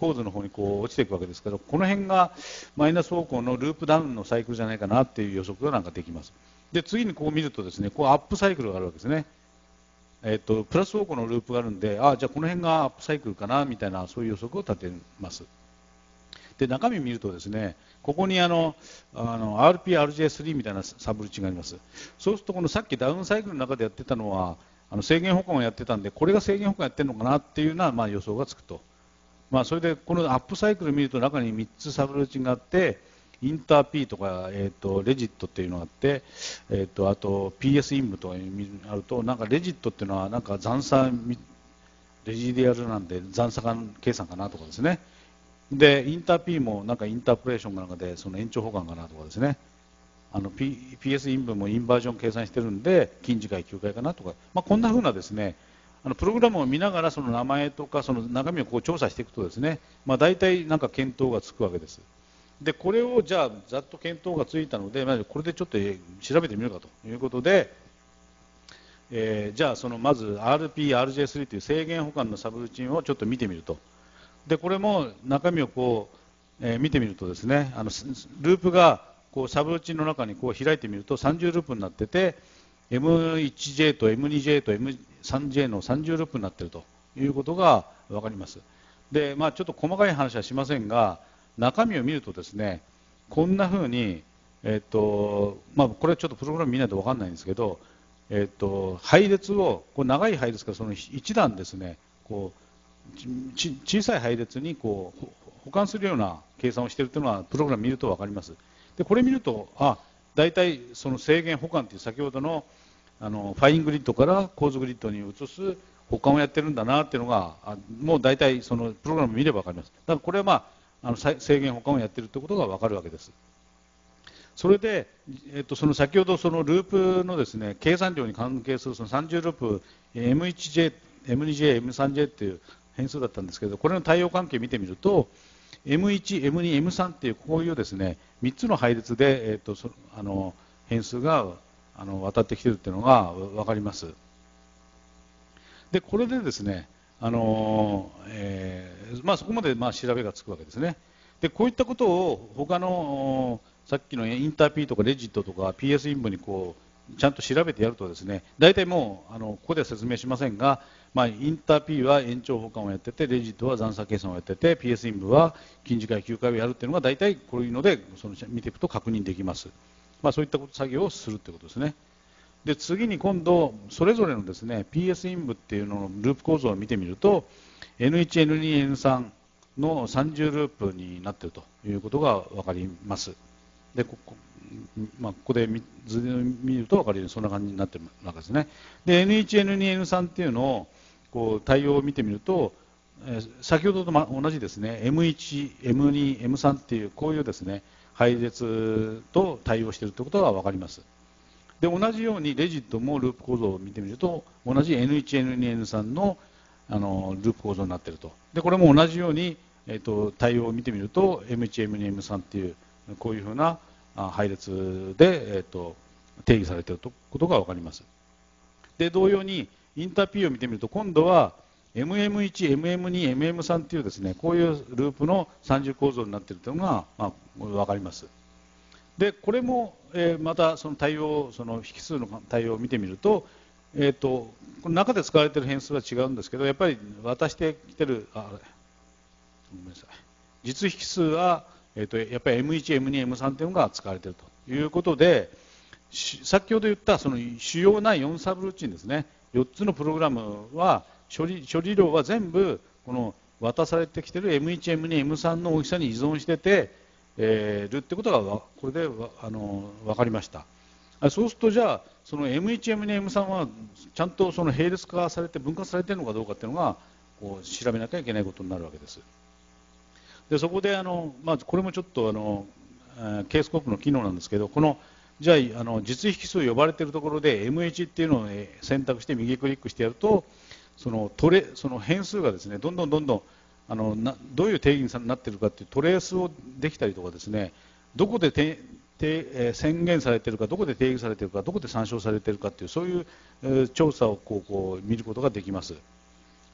構図の方にこう落ちていくわけですけど、この辺がマイナス方向のループダウンのサイクルじゃないかなっていう予測がなんかできます。で次にこう見るとですね、こうアップサイクルがあるわけですね。えっと、プラス方向のループがあるんで、あじゃあこの辺がアップサイクルかなみたいな、そういう予測を立てます。で中身を見るとですね、ここにあのあの アールピーアールジェースリー みたいなサブルチンがあります。そうするとこのさっきダウンサイクルの中でやってたのはあの制限保管をやってたんで、これが制限保管やってるのかなっていうような、まあ、予想がつくと。まあ、それでこのアップサイクルを見ると中にみっつサブルチンがあって、インター P とか、えー、とレジットっていうのがあって、えー、とあと ピーエス インブとかあると、なんかレジットっていうのはなんか残差レジディアルなんで残差計算かなとかですね。でインター P もなんかインターポレーションかなんかでその延長保管かなとかですね。あの P、ピーエス インブもインバージョン計算してるんで近次回休回かなとか、まあ、こんな風なですね、あのプログラムを見ながらその名前とかその中身をこう調査していくとですね、まあ、大体なんか見当がつくわけです。でこれをじゃあざっと見当がついたので、まあ、これでちょっと調べてみようかということで、えー、じゃあそのまず アールピーアールジェースリー という制限保管のサブルーチンをちょっと見てみると。でこれも中身をこう、えー、見てみるとですね、あのループがこうサブルーチンの中にこう開いてみるとさんじゅうループになってて エムワンジェー と エムツージェー と エムスリージェー のさんじゅうループになっているということが分かります。で、まあ、ちょっと細かい話はしませんが、中身を見るとですね、こんなふうに、えっとまあ、これはちょっとプログラム見ないと分かんないんですけど、えっと、配列をこう長い配列からそのいち段ですね、こうち小さい配列にこう保管するような計算をしているというのはプログラム見ると分かります。でこれ見ると、あ大体その制限保管という先ほどのあのファイングリッドから構図グリッドに移す保管をやってるんだなっていうのがあもう大体そのプログラム見れば分かります。だからこれは、まあ、あの制限保管をやってるということが分かるわけです。それで、えっと、その先ほどそのループのですね計算量に関係するそのさんじゅうループ エムワンジェー、エムツージェー、エムスリージェー っていう変数だったんですけど、これの対応関係を見てみると エムワン、エムツー、エムスリー っていうこういうですねみっつの配列で、えっと、そあの変数があの渡ってきているというのが分かります。でこれでですね、あのえーまあ、そこまでまあ調べがつくわけですね。でこういったことを他のさっきのインター P とかレジットとか ピーエス インブにこうちゃんと調べてやるとですね、大体もうあのここでは説明しませんが、まあ、インター P は延長保管をやってて、レジットは残差計算をやってて、ピーエス インブは近次回休回をやるっていうのが大体こういうのでその見ていくと確認できます。まあ、そういった作業をするということですね。で次に今度それぞれのですね ピーエス インブっていうののループ構造を見てみると エヌワン、エヌツー、エヌスリー のさんじゅうループになっているということが分かります。でここまあ、ここで図で見ると分かるようにそんな感じになっているわけですね。で エヌワン、エヌツー、エヌスリー っていうのをこう対応を見てみると、えー、先ほどと同じですね エムワン、エムツー、エムスリー っていうこういうですね配列と対応しているということが分かります。で同じようにレジットもループ構造を見てみると同じ エヌワン、エヌツー、エヌスリー の, あのループ構造になっていると。でこれも同じように、えー、と対応を見てみると エムワン、エムツー、エムスリー っていうこういうふうな配列で、えー、と定義されていることが分かります。で同様にインター P を見てみると今度は エムエムワン、エムエムツー、エムエムスリー というですねこういうループの三重構造になっているというのが、まあ、分かります。でこれも、えー、またその対応その引数の対応を見てみると、えー、とこの中で使われている変数は違うんですけどやっぱり渡してきてるあごめんなさい実引数は、えー、とやっぱり エムワン、エムツー、エムスリー というのが使われているということで先ほど言ったその主要なよんサブルーチンですねよっつのプログラムは処理処理量は全部この渡されてきている エムワン、エムツー、エムスリー の大きさに依存しててえー、るってことがこれであの分かりました。そうするとじゃあその エムワン、エムツー、エムスリー はちゃんとその並列化されて分割されているのかどうかっていうのがこう調べなきゃいけないことになるわけです。でそこであの、まあ、これもちょっとあの、えー、K スコープの機能なんですけどこのじゃあ、あの実引数呼ばれているところで エムエイチ っていうのを選択して右クリックしてやるとそのトレその変数がですねどんどんどんどんあのなどういう定義になっているかというトレースをできたりとかですねどこでてて、えー、宣言されているかどこで定義されているかどこで参照されているかというそういう、えー、調査をこうこう見ることができます。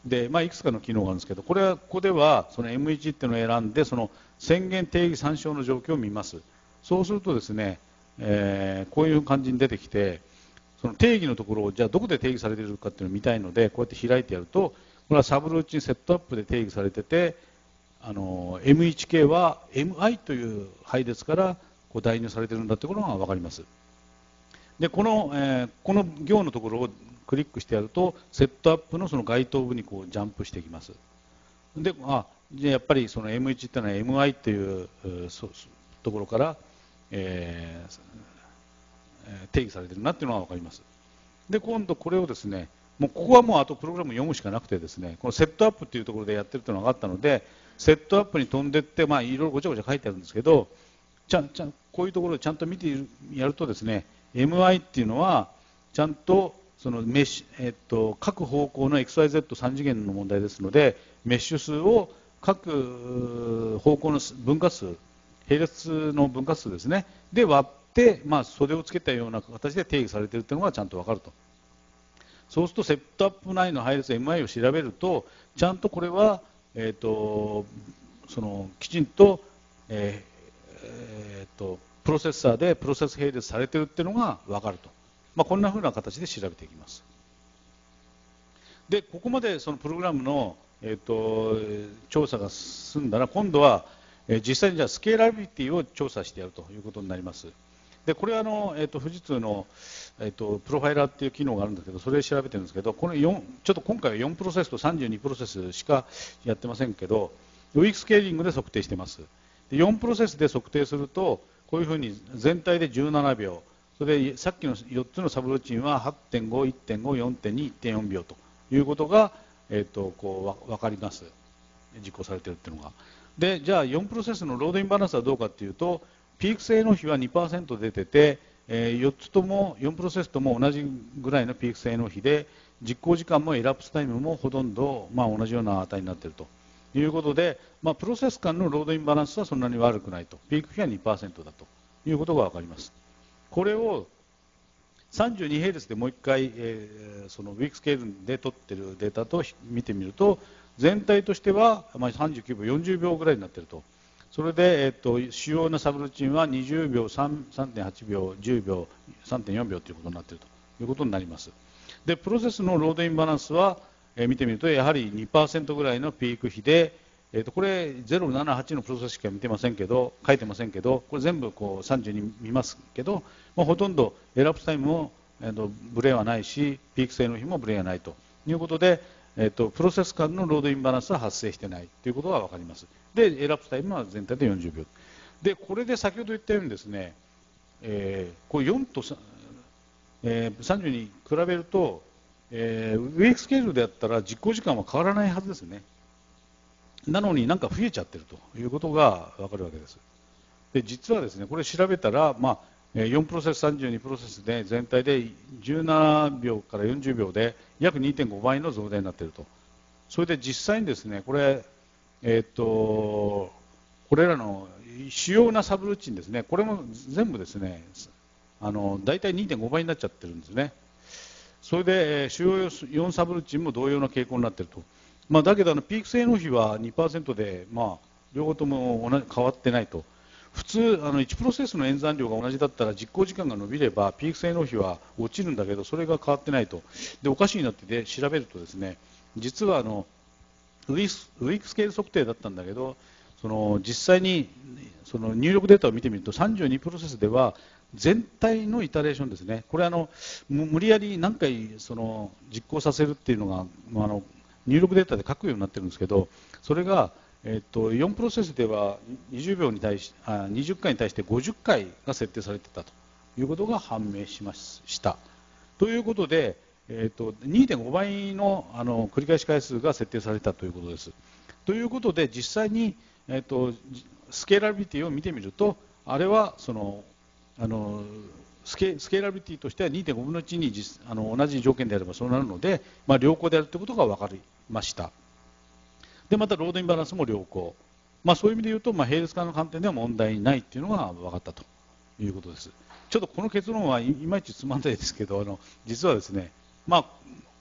で、まあ、いくつかの機能があるんですけど、これはここではその エムワン っていうのを選んで、その宣言定義参照の状況を見ます。そうするとですね、えー、こういう感じに出てきて、その定義のところをじゃあどこで定義されているかっていうのを見たいので、こうやって開いてやると、これはサブルーチンセットアップで定義されてて、あの エムワンケー は エムアイ という配列からこう代入されているんだということが分かります。でこの、えー、この行のところをクリックしてやると、セットアップのその該当部にこうジャンプしていきます。で、あ、じゃあやっぱりその エムワン っていうのは エムアイ というところから、えー、定義されているなっていうのが分かります。で、今度これをですね、もうここはもうあとプログラム読むしかなくてですね、このセットアップっていうところでやってるというのが分かったので、セットアップに飛んでいって、まあ、いろいろごちゃごちゃ書いてあるんですけど、ちゃんちゃんこういうところをちゃんと見てやるとですね、エムアイ っていうのはちゃんとそのメッシュ、えっと、各方向の エックスワイゼットさん 次元の問題ですので、メッシュ数を各方向の分割数、並列の分割数ですね、で割って、まあ、袖をつけたような形で定義されているというのがちゃんと分かると。そうするとセットアップ内の配列 エムアイ を調べると、ちゃんとこれは、えー、とそのきちんと、えーえー、とプロセッサーでプロセス並列されているというのが分かると、まあ、こんなふうな形で調べていきます。でここまでそのプログラムの、えー、と調査が進んだら、今度は、えー、実際にじゃあスケーラビリティを調査してやるということになります。でこれはあの、えー、と富士通の、えー、とプロファイラーっていう機能があるんだけど、それで調べてるんですけど、このよんちょっと今回はよんプロセスとさんじゅうにプロセスしかやってませんけど、ウィークスケーリングで測定しています。でよんプロセスで測定すると、こういうふうに全体でじゅうななびょう、それでさっきのよっつのサブルーチンは はってんご、いってんご、よんてんに、いってんよんびょうということが、えー、とこう分かります。実行されているっていうのが。でじゃあよんプロセスのロードインバランスはどうかっていうと、ピーク性の比は にパーセント 出てて、えー、よっつともよんプロセスとも同じぐらいのピーク性の比で、実行時間もエラプスタイムもほとんど、まあ、同じような値になっているということで、まあ、プロセス間のロードインバランスはそんなに悪くないと、ピーク比は にパーセント だということが分かります。これをさんじゅうに並列でもういっかい、えー、そのウィークスケールで取っているデータと見てみると、全体としては、まあ、さんじゅうきゅうびょう、よんじゅうびょうぐらいになっていると。それで、えっと、主要なサブルーチンはにじゅうびょう、さんてんはちびょう、じゅうびょう、さんてんよんびょうということになっているということになります。で、プロセスのロードインバランスは、えー、見てみると、やはり にパーセント ぐらいのピーク比で、えー、とこれゼロななはちのプロセスしか見てませんけど、書いてませんけど、これ全部こうさんじゅうに見ますけど、まあ、ほとんどエラプスタイムも、えー、とブレはないし、ピーク性の比もブレはないということで、えー、とプロセス間のロードインバランスは発生していないということが分かります。で、エラプスタイムは全体でよんじゅうびょう。で、これで先ほど言ったようにですね、えー、これよんと、えー、さんじゅうに比べると、えー、ウィークスケールでやったら実行時間は変わらないはずですね。なのになんか増えちゃってるということが分かるわけです。で、実はですね、これ調べたら、まあ、よんプロセス、さんじゅうにプロセスで全体でじゅうななびょうからよんじゅうびょうで約 にてんご 倍の増大になっていると。それで実際にですね、これ、えー、っと、これらの主要なサブルーチンですね、これも全部ですね、あの大体 にてんご 倍になっちゃってるんですね。それで主要よんサブルーチンも同様な傾向になっていると。まあ、だけどあのピーク性の比は にパーセント で、まあ、両方とも同じ変わってないと。普通あのいちプロセスの演算量が同じだったら実行時間が伸びればピーク性の比は落ちるんだけど、それが変わってないと。でおかしいなってで調べるとですね、実はあのウィークスケール測定だったんだけど、その実際にその入力データを見てみるとさんじゅうにプロセスでは全体のイタレーションですね、これあの無理やり何回その実行させるっていうのが、まあ、あの入力データで書くようになってるんですけど、それが、えっと、よんプロセスではにじゅうびょうに対しあにじゅっかいに対してごじゅっかいが設定されていたということが判明しました。ということで、えっと、にてんご 倍 の, あの繰り返し回数が設定されたということです。ということで実際に、えっと、スケーラビリティを見てみると、あれはそのあのスケ、スケーラビリティとしては にてんごぶんのいちに実あの同じ条件であればそうなるので、まあ、良好であるということが分かりました。でまたロードインバランスも良好、まあ、そういう意味で言うと、まあ、並列化の観点では問題ないというのが分かったということです。ちょっとこの結論はいまいちつまんないですけど、あの実はですね、まあ、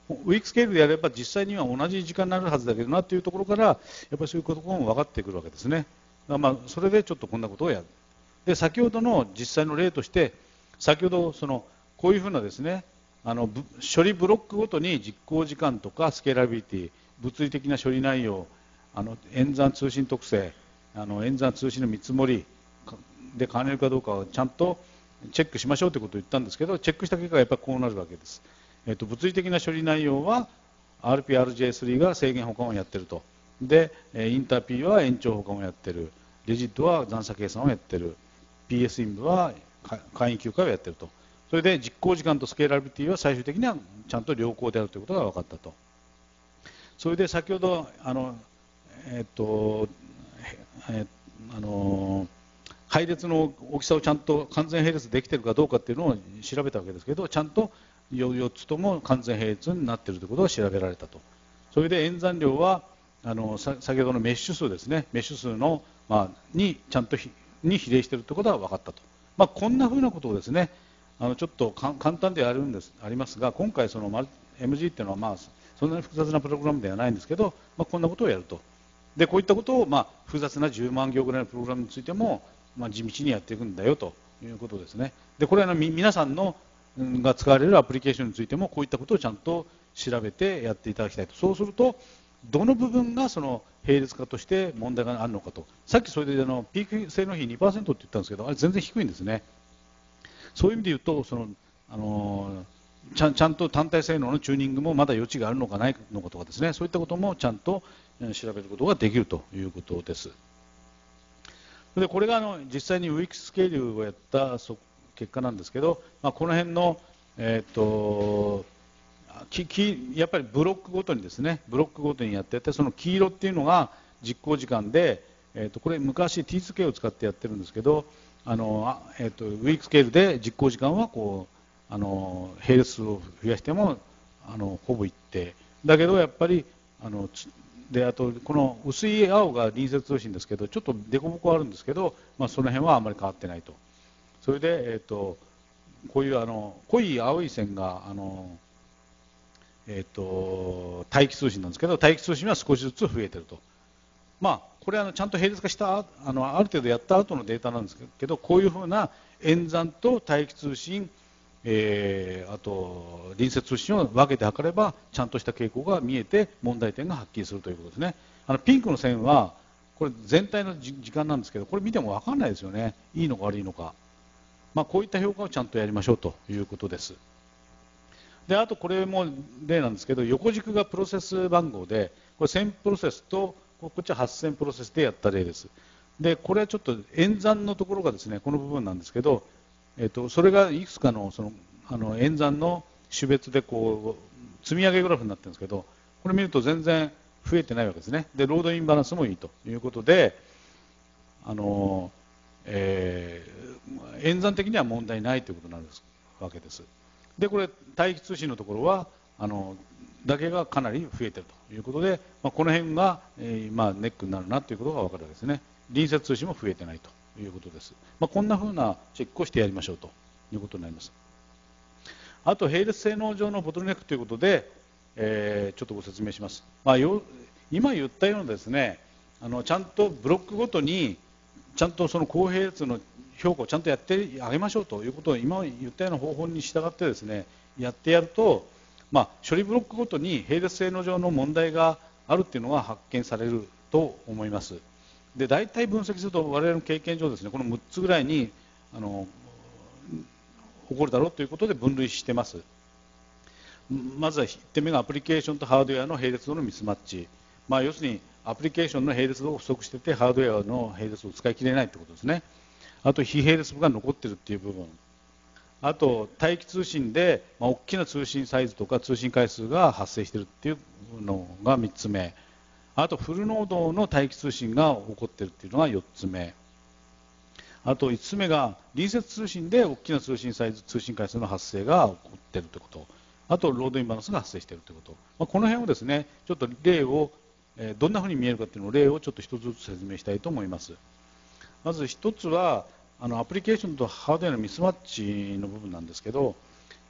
ウィークスケールでやれば実際には同じ時間になるはずだけどなというところから、やっぱりそういうことも分かってくるわけですね。だからまあそれでちょっとこんなことをやる。で先ほどの実際の例として、先ほどそのこういうふうなですね、あの処理ブロックごとに実行時間とかスケーラビリティ、物理的な処理内容、あの演算通信特性、あの演算通信の見積もりで兼ねるかどうかをちゃんとチェックしましょうということを言ったんですけど、チェックした結果がやっぱりこうなるわけです。えっと、物理的な処理内容は アールピーアールジェイスリー が制限保管をやってると。で、インター P は延長保管をやってる。レジットは残差計算をやってる。ピーエス インブは簡易休暇をやってると。それで実行時間とスケーラビリティは最終的にはちゃんと良好であるということが分かったと。それで先ほどあのえっとえあの配列の大きさをちゃんと完全並列できているかどうかっていうのを調べたわけですけど、ちゃんとよっつとも完全並列になっているということが調べられたと。それで演算量はあの先ほどのメッシュ数ですね、メッシュ数の、まあ、にちゃんとに比例しているということが分かったと。まあ、こんなふうなことをですね、あのちょっと簡単ではあるんですありますが、今回その エムジー っていうのはまあそんなに複雑なプログラムではないんですけど、まあ、こんなことをやると。でこういったことを、まあ、複雑なじゅうまん行ぐらいのプログラムについても、まあ、地道にやっていくんだよということですね。でこれはみ皆さんのが使われるアプリケーションについてもこういったことをちゃんと調べてやっていただきたいと。そうするとどの部分がその並列化として問題があるのかと。さっきそれであのピーク性能比 にパーセント って言ったんですけど、あれ全然低いんですね。そういう意味で言うとそのあのちゃんちゃんと単体性能のチューニングもまだ余地があるのかないのかとかですね、そういったこともちゃんと調べることができるということです。でこれがあの実際にウィークスケールをやった結果なんですけど、まあ、この辺の、えー、とききやっぱりブロックごとにですね、ブロックごとにやってて、その黄色っていうのが実行時間で、えー、とこれ昔 ティーツーケー を使ってやってるんですけど、あのあ、えー、とウィークスケールで実行時間はこうあの並列数を増やしてもあのほぼ一定だけど、やっぱりあのであとこの薄い青が隣接通信ですけど、ちょっと凸凹あるんですけど、まあ、その辺はあまり変わってないと。それで、えー、とこういうあの濃い青い線があの、えー、と待機通信なんですけど、待機通信は少しずつ増えてると。まあ、これはあのちゃんと並列化したあのある程度やった後のデータなんですけど、こういうふうな演算と待機通信、えー、あと隣接通信を分けて測ればちゃんとした傾向が見えて問題点がはっきりするということですね。あのピンクの線はこれ全体の時間なんですけど、これ見ても分かんないですよね、いいのか悪いのか。まあ、こういった評価をちゃんとやりましょうということです。であとこれも例なんですけど、横軸がプロセス番号で、これせんプロセスとこっちははっせんプロセスでやった例です。でこれはちょっと演算のところがですね、この部分なんですけど、えっと、それがいくつかのそのあの演算の種別でこう積み上げグラフになってるんですけど、これ見ると全然増えてないわけですね。でロードインバランスもいいということで、あの、えー、演算的には問題ないということになるわけです。でこれ待機通信のところはあのだけがかなり増えているということで、まあ、この辺が、えーまあ、ネックになるなということが分かるわけですね。隣接通信も増えてないということです。まあ、こんなふうなチェックをしてやりましょうということになります。あと並列性能上のボトルネックということで、えー、ちょっとご説明します。まあ、よ今言ったようなですね、あのちゃんとブロックごとにちゃんとその高並列の評価をちゃんとやってあげましょうということを今言ったような方法に従ってですねやってやると、まあ、処理ブロックごとに並列性能上の問題があるっていうのが発見されると思います。で大体分析すると我々の経験上ですね、このむっつぐらいにあの起こるだろうということで分類してます。まずはいってんめがアプリケーションとハードウェアの並列度のミスマッチ、まあ、要するにアプリケーションの並列度が不足していてハードウェアの並列度を使い切れないということですね。あと非並列部が残っているという部分、あと待機通信で、まあ、大きな通信サイズとか通信回数が発生しているというのがみっつめ、あとフルノードの待機通信が起こっているというのがよっつめ、あといつつめが隣接通信で大きな通信サイズ通信回数の発生が起こっているということ、あとロードインバランスが発生しているということ、まあ、この辺をですねちょっと例を、えー、どんなふうに見えるかというのを例をちょっと一つずつ説明したいと思います。まず一つはあのアプリケーションとハードウェアのミスマッチの部分なんですけど、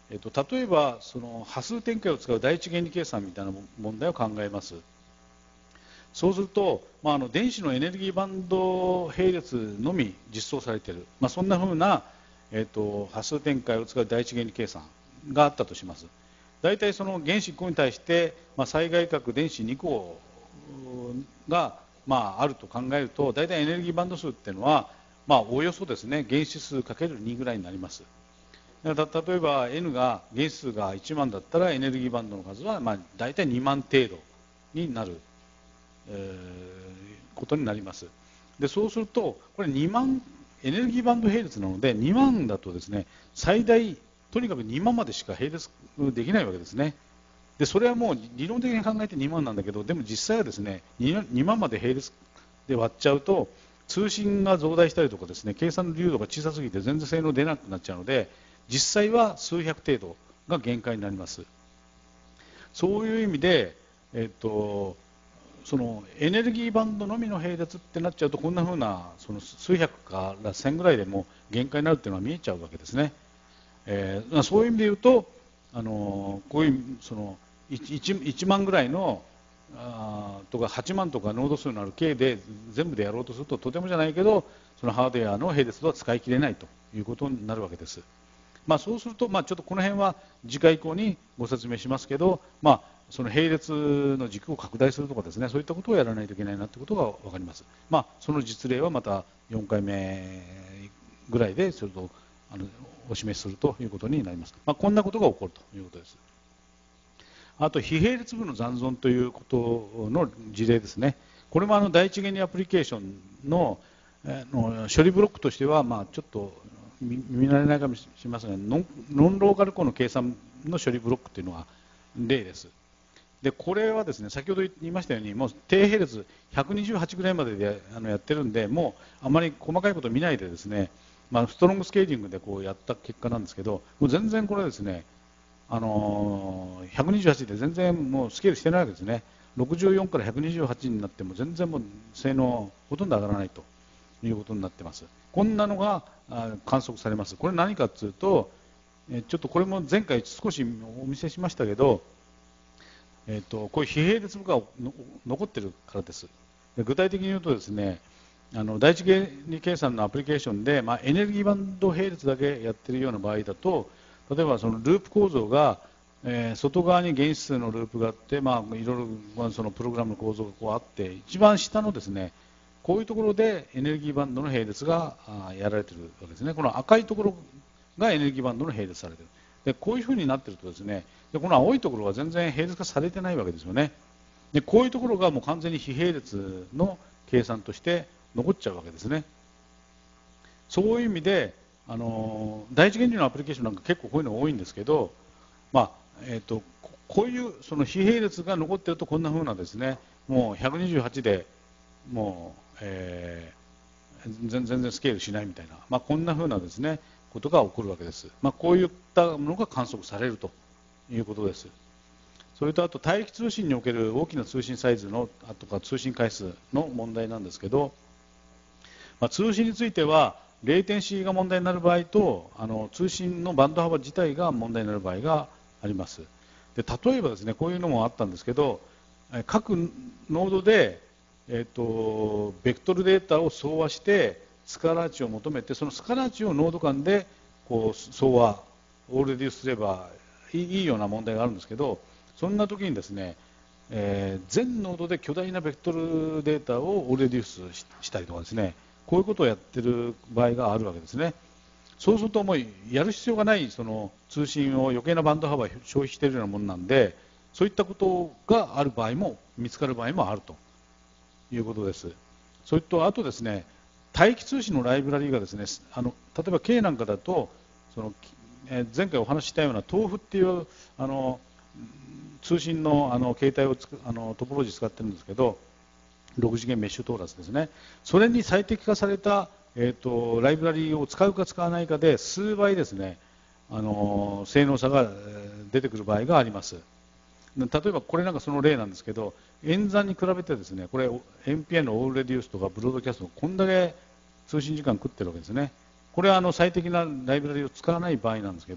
えっと、例えばその波数展開を使う第一原理計算みたいな問題を考えます。そうすると、まあ、あの電子のエネルギーバンド並列のみ実装されている、まあ、そんなふうな、えっと、波数展開を使う第一原理計算があったとします。大体その原子いっこに対して、まあ、最外殻電子にこが、まあ、あると考えると、大体エネルギーバンド数っていうのは、まあ、おおよそですね、原子数 ×に ぐらいになります。例えば N が原子数がいちまんだったらエネルギーバンドの数はまあ大体にまん程度になる、えー、ことになります。でそうするとこれにまんエネルギーバンド並列なのでにまんだとですね最大とにかくにまんまでしか並列できないわけですね。でそれはもう理論的に考えてにまんなんだけどでも実際はですね 2, にまんまで並列で割っちゃうと通信が増大したりとかですね計算の流度が小さすぎて全然性能出なくなっちゃうので実際は数百程度が限界になります。そういう意味で、えっと、そのエネルギーバンドのみの並列ってなっちゃうとこんなふうなその数百からせんぐらいでも限界になるっていうのは見えちゃうわけですね。えー、そういう意味で言うとあのこういうその 1, いちまんぐらいのあとかはちまんとかノード数のある計で全部でやろうとするととてもじゃないけどそのハードウェアの並列とは使い切れないということになるわけです。まあ、そうすると、まあ、ちょっとこの辺は次回以降にご説明しますけど、まあ、その並列の軸を拡大するとかですね、そういったことをやらないといけないなということが分かります。まあ、その実例はまたよんかいめぐらいでそれとあのお示しするということになります。まあ、こんなことが起こるということです。あと、非並列部の残存ということの事例ですね。これもあの第一原理アプリケーションのの処理ブロックとしては、まあ、ちょっと見慣れないかもしれませんがノン、ノンローカル項の計算の処理ブロックというのが例です。でこれはですね先ほど言いましたようにもう低並列ひゃくにじゅうはちぐらいまでであのやってるんでもうあまり細かいことを見ないでですね、まあ、ストロングスケーリングでこうやった結果なんですけどもう全然これはですねあのー、ひゃくにじゅうはちで全然もうスケールしてないわけですね。ろくじゅうよんからひゃくにじゅうはちになっても全然もう性能ほとんど上がらないということになっています。こんなのが観測されます。これ何かというと、ちょっとこれも前回少しお見せしましたけど、えっと、こういう非並列部が残っているからです。具体的に言うとですね、あの第一原理計算のアプリケーションで、まあ、エネルギーバンド並列だけやってるような場合だと、例えばそのループ構造が、えー、外側に原子数のループがあって、まあ、いろいろ、まあ、そのプログラムの構造がこうあって、一番下のですね、こういうところでエネルギーバンドの並列がやられているわけですね。この赤いところがエネルギーバンドの並列されている。でこういうふうになっているとですね、でこの青いところは全然並列化されてないわけですよね。でこういうところがもう完全に非並列の計算として残っちゃうわけですね。そういう意味で、あの第一原理のアプリケーションなんか結構こういうのが多いんですけど、まあえー、とこういうその非並列が残っているとこんなふうなですね、もうひゃくにじゅうはちでもう、えー、全然スケールしないみたいな、まあ、こんなふうなですねことが起こるわけです。まあ、こういったものが観測されるということです。それとあと大気通信における大きな通信サイズのあとか通信回数の問題なんですけど、まあ、通信についてはレイテンシーが問題になる場合とあの通信のバンド幅自体が問題になる場合があります。で例えばですねこういうのもあったんですけど各ノードでえーと、ベクトルデータを総和してスカラー値を求めてそのスカラー値をノード間でこう総和オールレデュースすればいい、いいような問題があるんですけどそんな時にですね、えー、全ノードで巨大なベクトルデータをオールレデュース し, したりとかですねこういうことをやってる場合があるわけですね。そうするともうやる必要がないその通信を余計なバンド幅を消費しているようなものなんでそういったことがある場合も見つかる場合もあるということです。それとあとですね、大気通信のライブラリーがですね、あの例えば K なんかだとその、えー、前回お話ししたような豆腐っていうあの通信のあの形態をつくあのトポロジー使ってるんですけど、ろく次元メッシュトーラスですね。それに最適化されたえーとライブラリーを使うか使わないかで数倍ですね、あの性能差が出てくる場合があります。例えばこれなんかその例なんですけど演算に比べてですねこれ エヌピーアイ のオールレデュースとかブロードキャストこんだけ通信時間食ってるわけですね。これはあの最適なライブラリを使わない場合なんですけど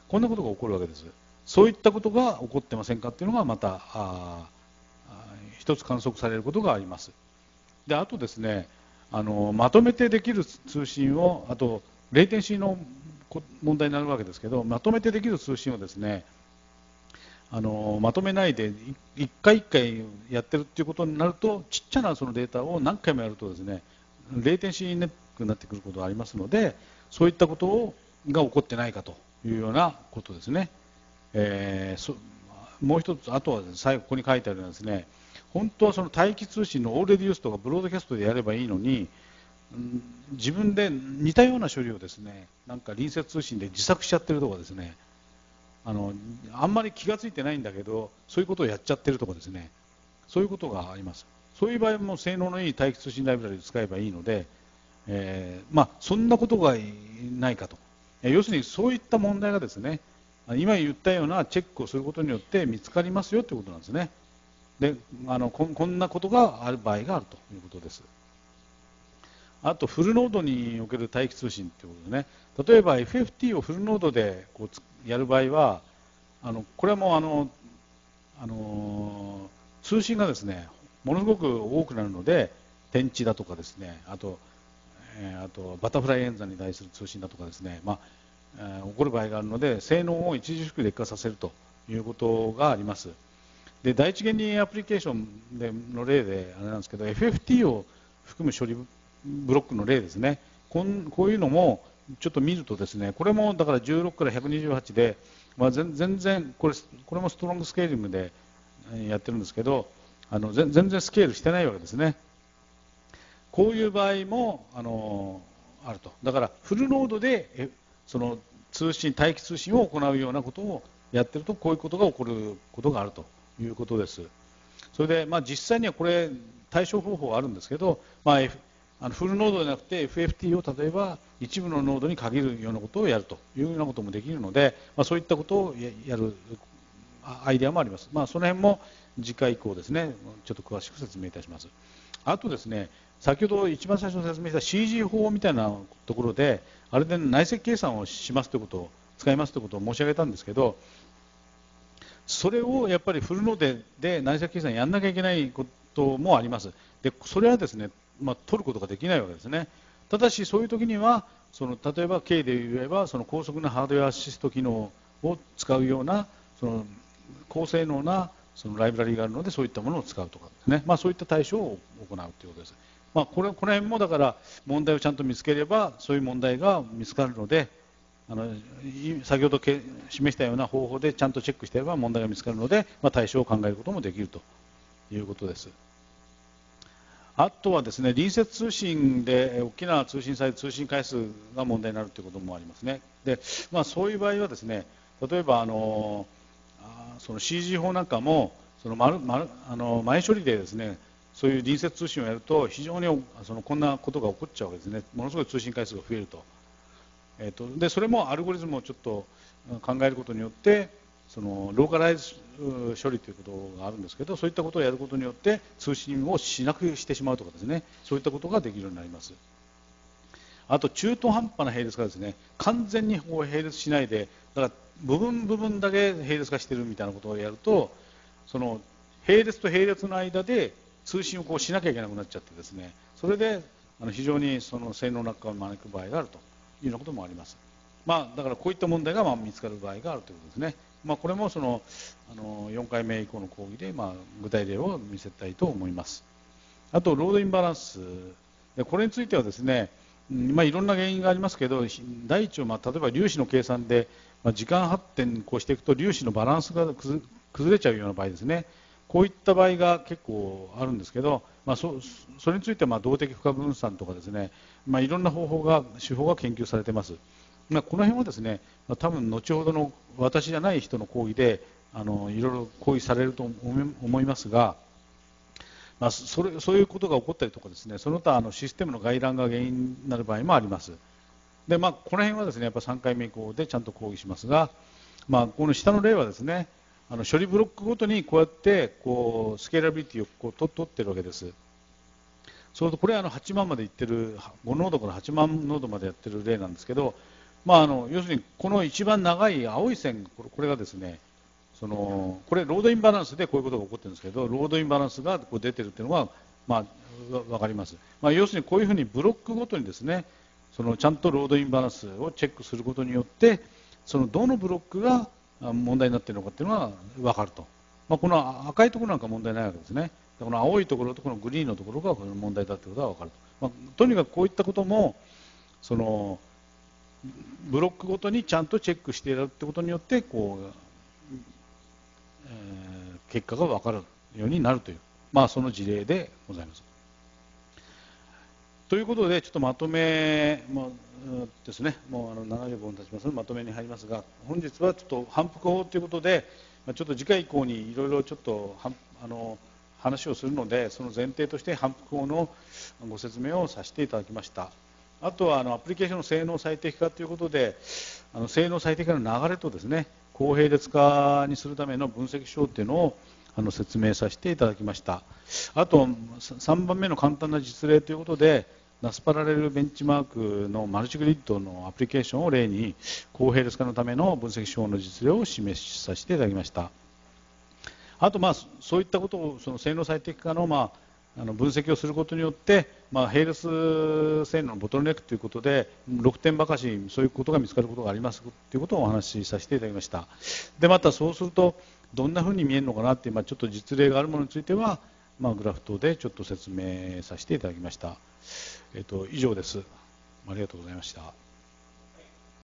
こんなことが起こるわけです。そういったことが起こってませんかっていうのがまたあ一つ観測されることがあります。であとですね、あのまとめてできる通信を、あとレイテンシーの問題になるわけですけど、まとめてできる通信をですね、あのまとめないで一回一回やってるっていうことになると、ちっちゃなそのデータを何回もやるとですね、レイテンシーネックになってくることがありますので、そういったことをが起こってないかというようなことですね。えー、そもう一つ、あとは最後ここに書いてあるのはですね、本当はその帯域通信のオーレデュースとかブロードキャストでやればいいのに、自分で似たような処理をですね、なんか隣接通信で自作しちゃってるとかですね、あのあんまり気が付いてないんだけど、そういうことをやっちゃってるとかですね、そういうことがあります。そういう場合も性能のいい帯域通信ライブラリを使えばいいので、えー、まあ、そんなことがないかと。要するにそういった問題がですね、今言ったようなチェックをすることによって見つかりますよということなんですね。であの こ, こんなことがある場合があるということです。あとフルノードにおける帯域通信ということでね、例えば エフエフティー をフルノードでこうやる場合は、あのこれもあのあの通信がですねものすごく多くなるので、天地だとかですね、あと、えー、あとバタフライ演算に対する通信だとかですね、まあえー、起こる場合があるので、性能を著しく劣化させるということがあります。で第一原理アプリケーションでの例であれなんですけど、 エフエフティー を含む処理ブロックの例ですね、こんこういうのもちょっと見るとですね、これもだからじゅうろくからひゃくにじゅうはちで、まあ、全然これこれもストロングスケーリングでやってるんですけど、あの全然スケールしてないわけですね。こういう場合もあのあると。だからフルノードでその通信帯域通信を行うようなことをやってると、こういうことが起こることがあるということです。それで、まあ、実際にはこれ対処方法はあるんですけど、まあ、F、あのフルノードじゃなくて エフエフティー を例えば一部のノードに限るようなことをやるというようなこともできるので、まあ、そういったことをやるアイデアもあります。まあ、その辺も次回以降ですね、ちょっと詳しく説明いたします。あとですね、先ほど一番最初に説明した シージー 法みたいなところで、あれで内積計算をしますということを使いますということを申し上げたんですけど、それをやっぱりフルノードで内積計算やんなきゃいけないこともあります。でそれはですね、まあ、取ることができないわけですね。ただしそういう時にはその例えば K で言えばその高速なハードウェアアシスト機能を使うようなその高性能なそのライブラリがあるので、そういったものを使うとかですね、まあ、そういった対処を行うということです。まあ、これこの辺もだから問題をちゃんと見つければそういう問題が見つかるので、あの先ほど示したような方法でちゃんとチェックしていれば問題が見つかるので、まあ、対処を考えることもできるということです。あとはですね、隣接通信で大きな通信サイズ、通信回数が問題になるということもありますね。で、まあ、そういう場合はですね、例えばあのその シージー 法なんかもその丸丸あの前処理でですね、そういう隣接通信をやると非常にそのこんなことが起こっちゃうわけですね。ものすごい通信回数が増えると。えー、とでそれもアルゴリズムをちょっと考えることによってそのローカライズ処理ということがあるんですけど、そういったことをやることによって通信をしなくしてしまうとかですね、そういったことができるようになります。あと中途半端な並列化ですね、完全にこう並列しないで、だから部分部分だけ並列化してるみたいなことをやると、その並列と並列の間で通信をこうしなきゃいけなくなっちゃってですね、それであの非常にその性能落下を招く場合があるというようなこともあります。まあ、だからこういった問題がまあ見つかる場合があるということですね。まあ、これもそのあのよんかいめ以降の講義でまあ具体例を見せたいと思います。あとロードインバランスで、これについてはですね、まあ、いろんな原因がありますけど、第一はまあ例えば粒子の計算で、まあ、時間発展こうしていくと粒子のバランスが崩れちゃうような場合ですね、こういった場合が結構あるんですけど、まあ、そ, それについてはまあ動的負荷分散とかですね、まあ、いろんな方法が手法が研究されています。まあ、この辺はですね、多分後ほどの私じゃない人の講義であのいろいろ講義されると思いますが、まあ、それそういうことが起こったりとかですね、その他あのシステムの外乱が原因になる場合もあります。で、まあ、この辺はですねやっぱさんかいめ以降でちゃんと講義しますが、まあ、この下の例はですね、あの処理ブロックごとにこうやってこうスケーラビリティをこう取ってるわけです。そうするとこれはあのはちまんまでいってるごノードからはちまんノードまでやってる例なんですけど、 まあ、あの要するにこの一番長い青い線、これこれがですね、そのこれロードインバランスでこういうことが起こってるんですけど、ロードインバランスがこう出てるっていうのが、まあ、わ分かります。まあ、要するにこういうふうにブロックごとにですね、そのちゃんとロードインバランスをチェックすることによって、そのどのブロックが問題になっているのかっていうのが分かると。まあ、この赤いところなんか問題ないわけですね。この青いところとこのグリーンのところが問題だということが分かると。まあ、とにかくこういったこともそのブロックごとにちゃんとチェックしているということによってこう、えー、結果が分かるようになるという、まあ、その事例でございます。ということでちょっとまとめもですね、もうあのななじゅうごふん経ちますのでまとめに入りますが、本日はちょっと反復法ということで、ちょっと次回以降にいろいろちょっとあの話をするので、その前提として反復法のご説明をさせていただきました。あとはあのアプリケーションの性能最適化ということで、あの性能最適化の流れとですね、公平列化にするための分析手法というのをあの説明させていただきました。あとさんばんめの簡単な実例ということで、ナスパラレルベンチマークのマルチグリッドのアプリケーションを例に公平列化のための分析手法の実例を示しさせていただきました。あとまあそういったことをその性能最適化のまああの分析をすることによって、まあ、並列性能のボトルネックということでろくてんばかしそういうことが見つかることがありますということをお話しさせていただきました。でまたそうするとどんなふうに見えるのかなっていう、まあ、ちょっと実例があるものについては、まあ、グラフ等でちょっと説明させていただきました。えっと、以上です。ありがとうございました。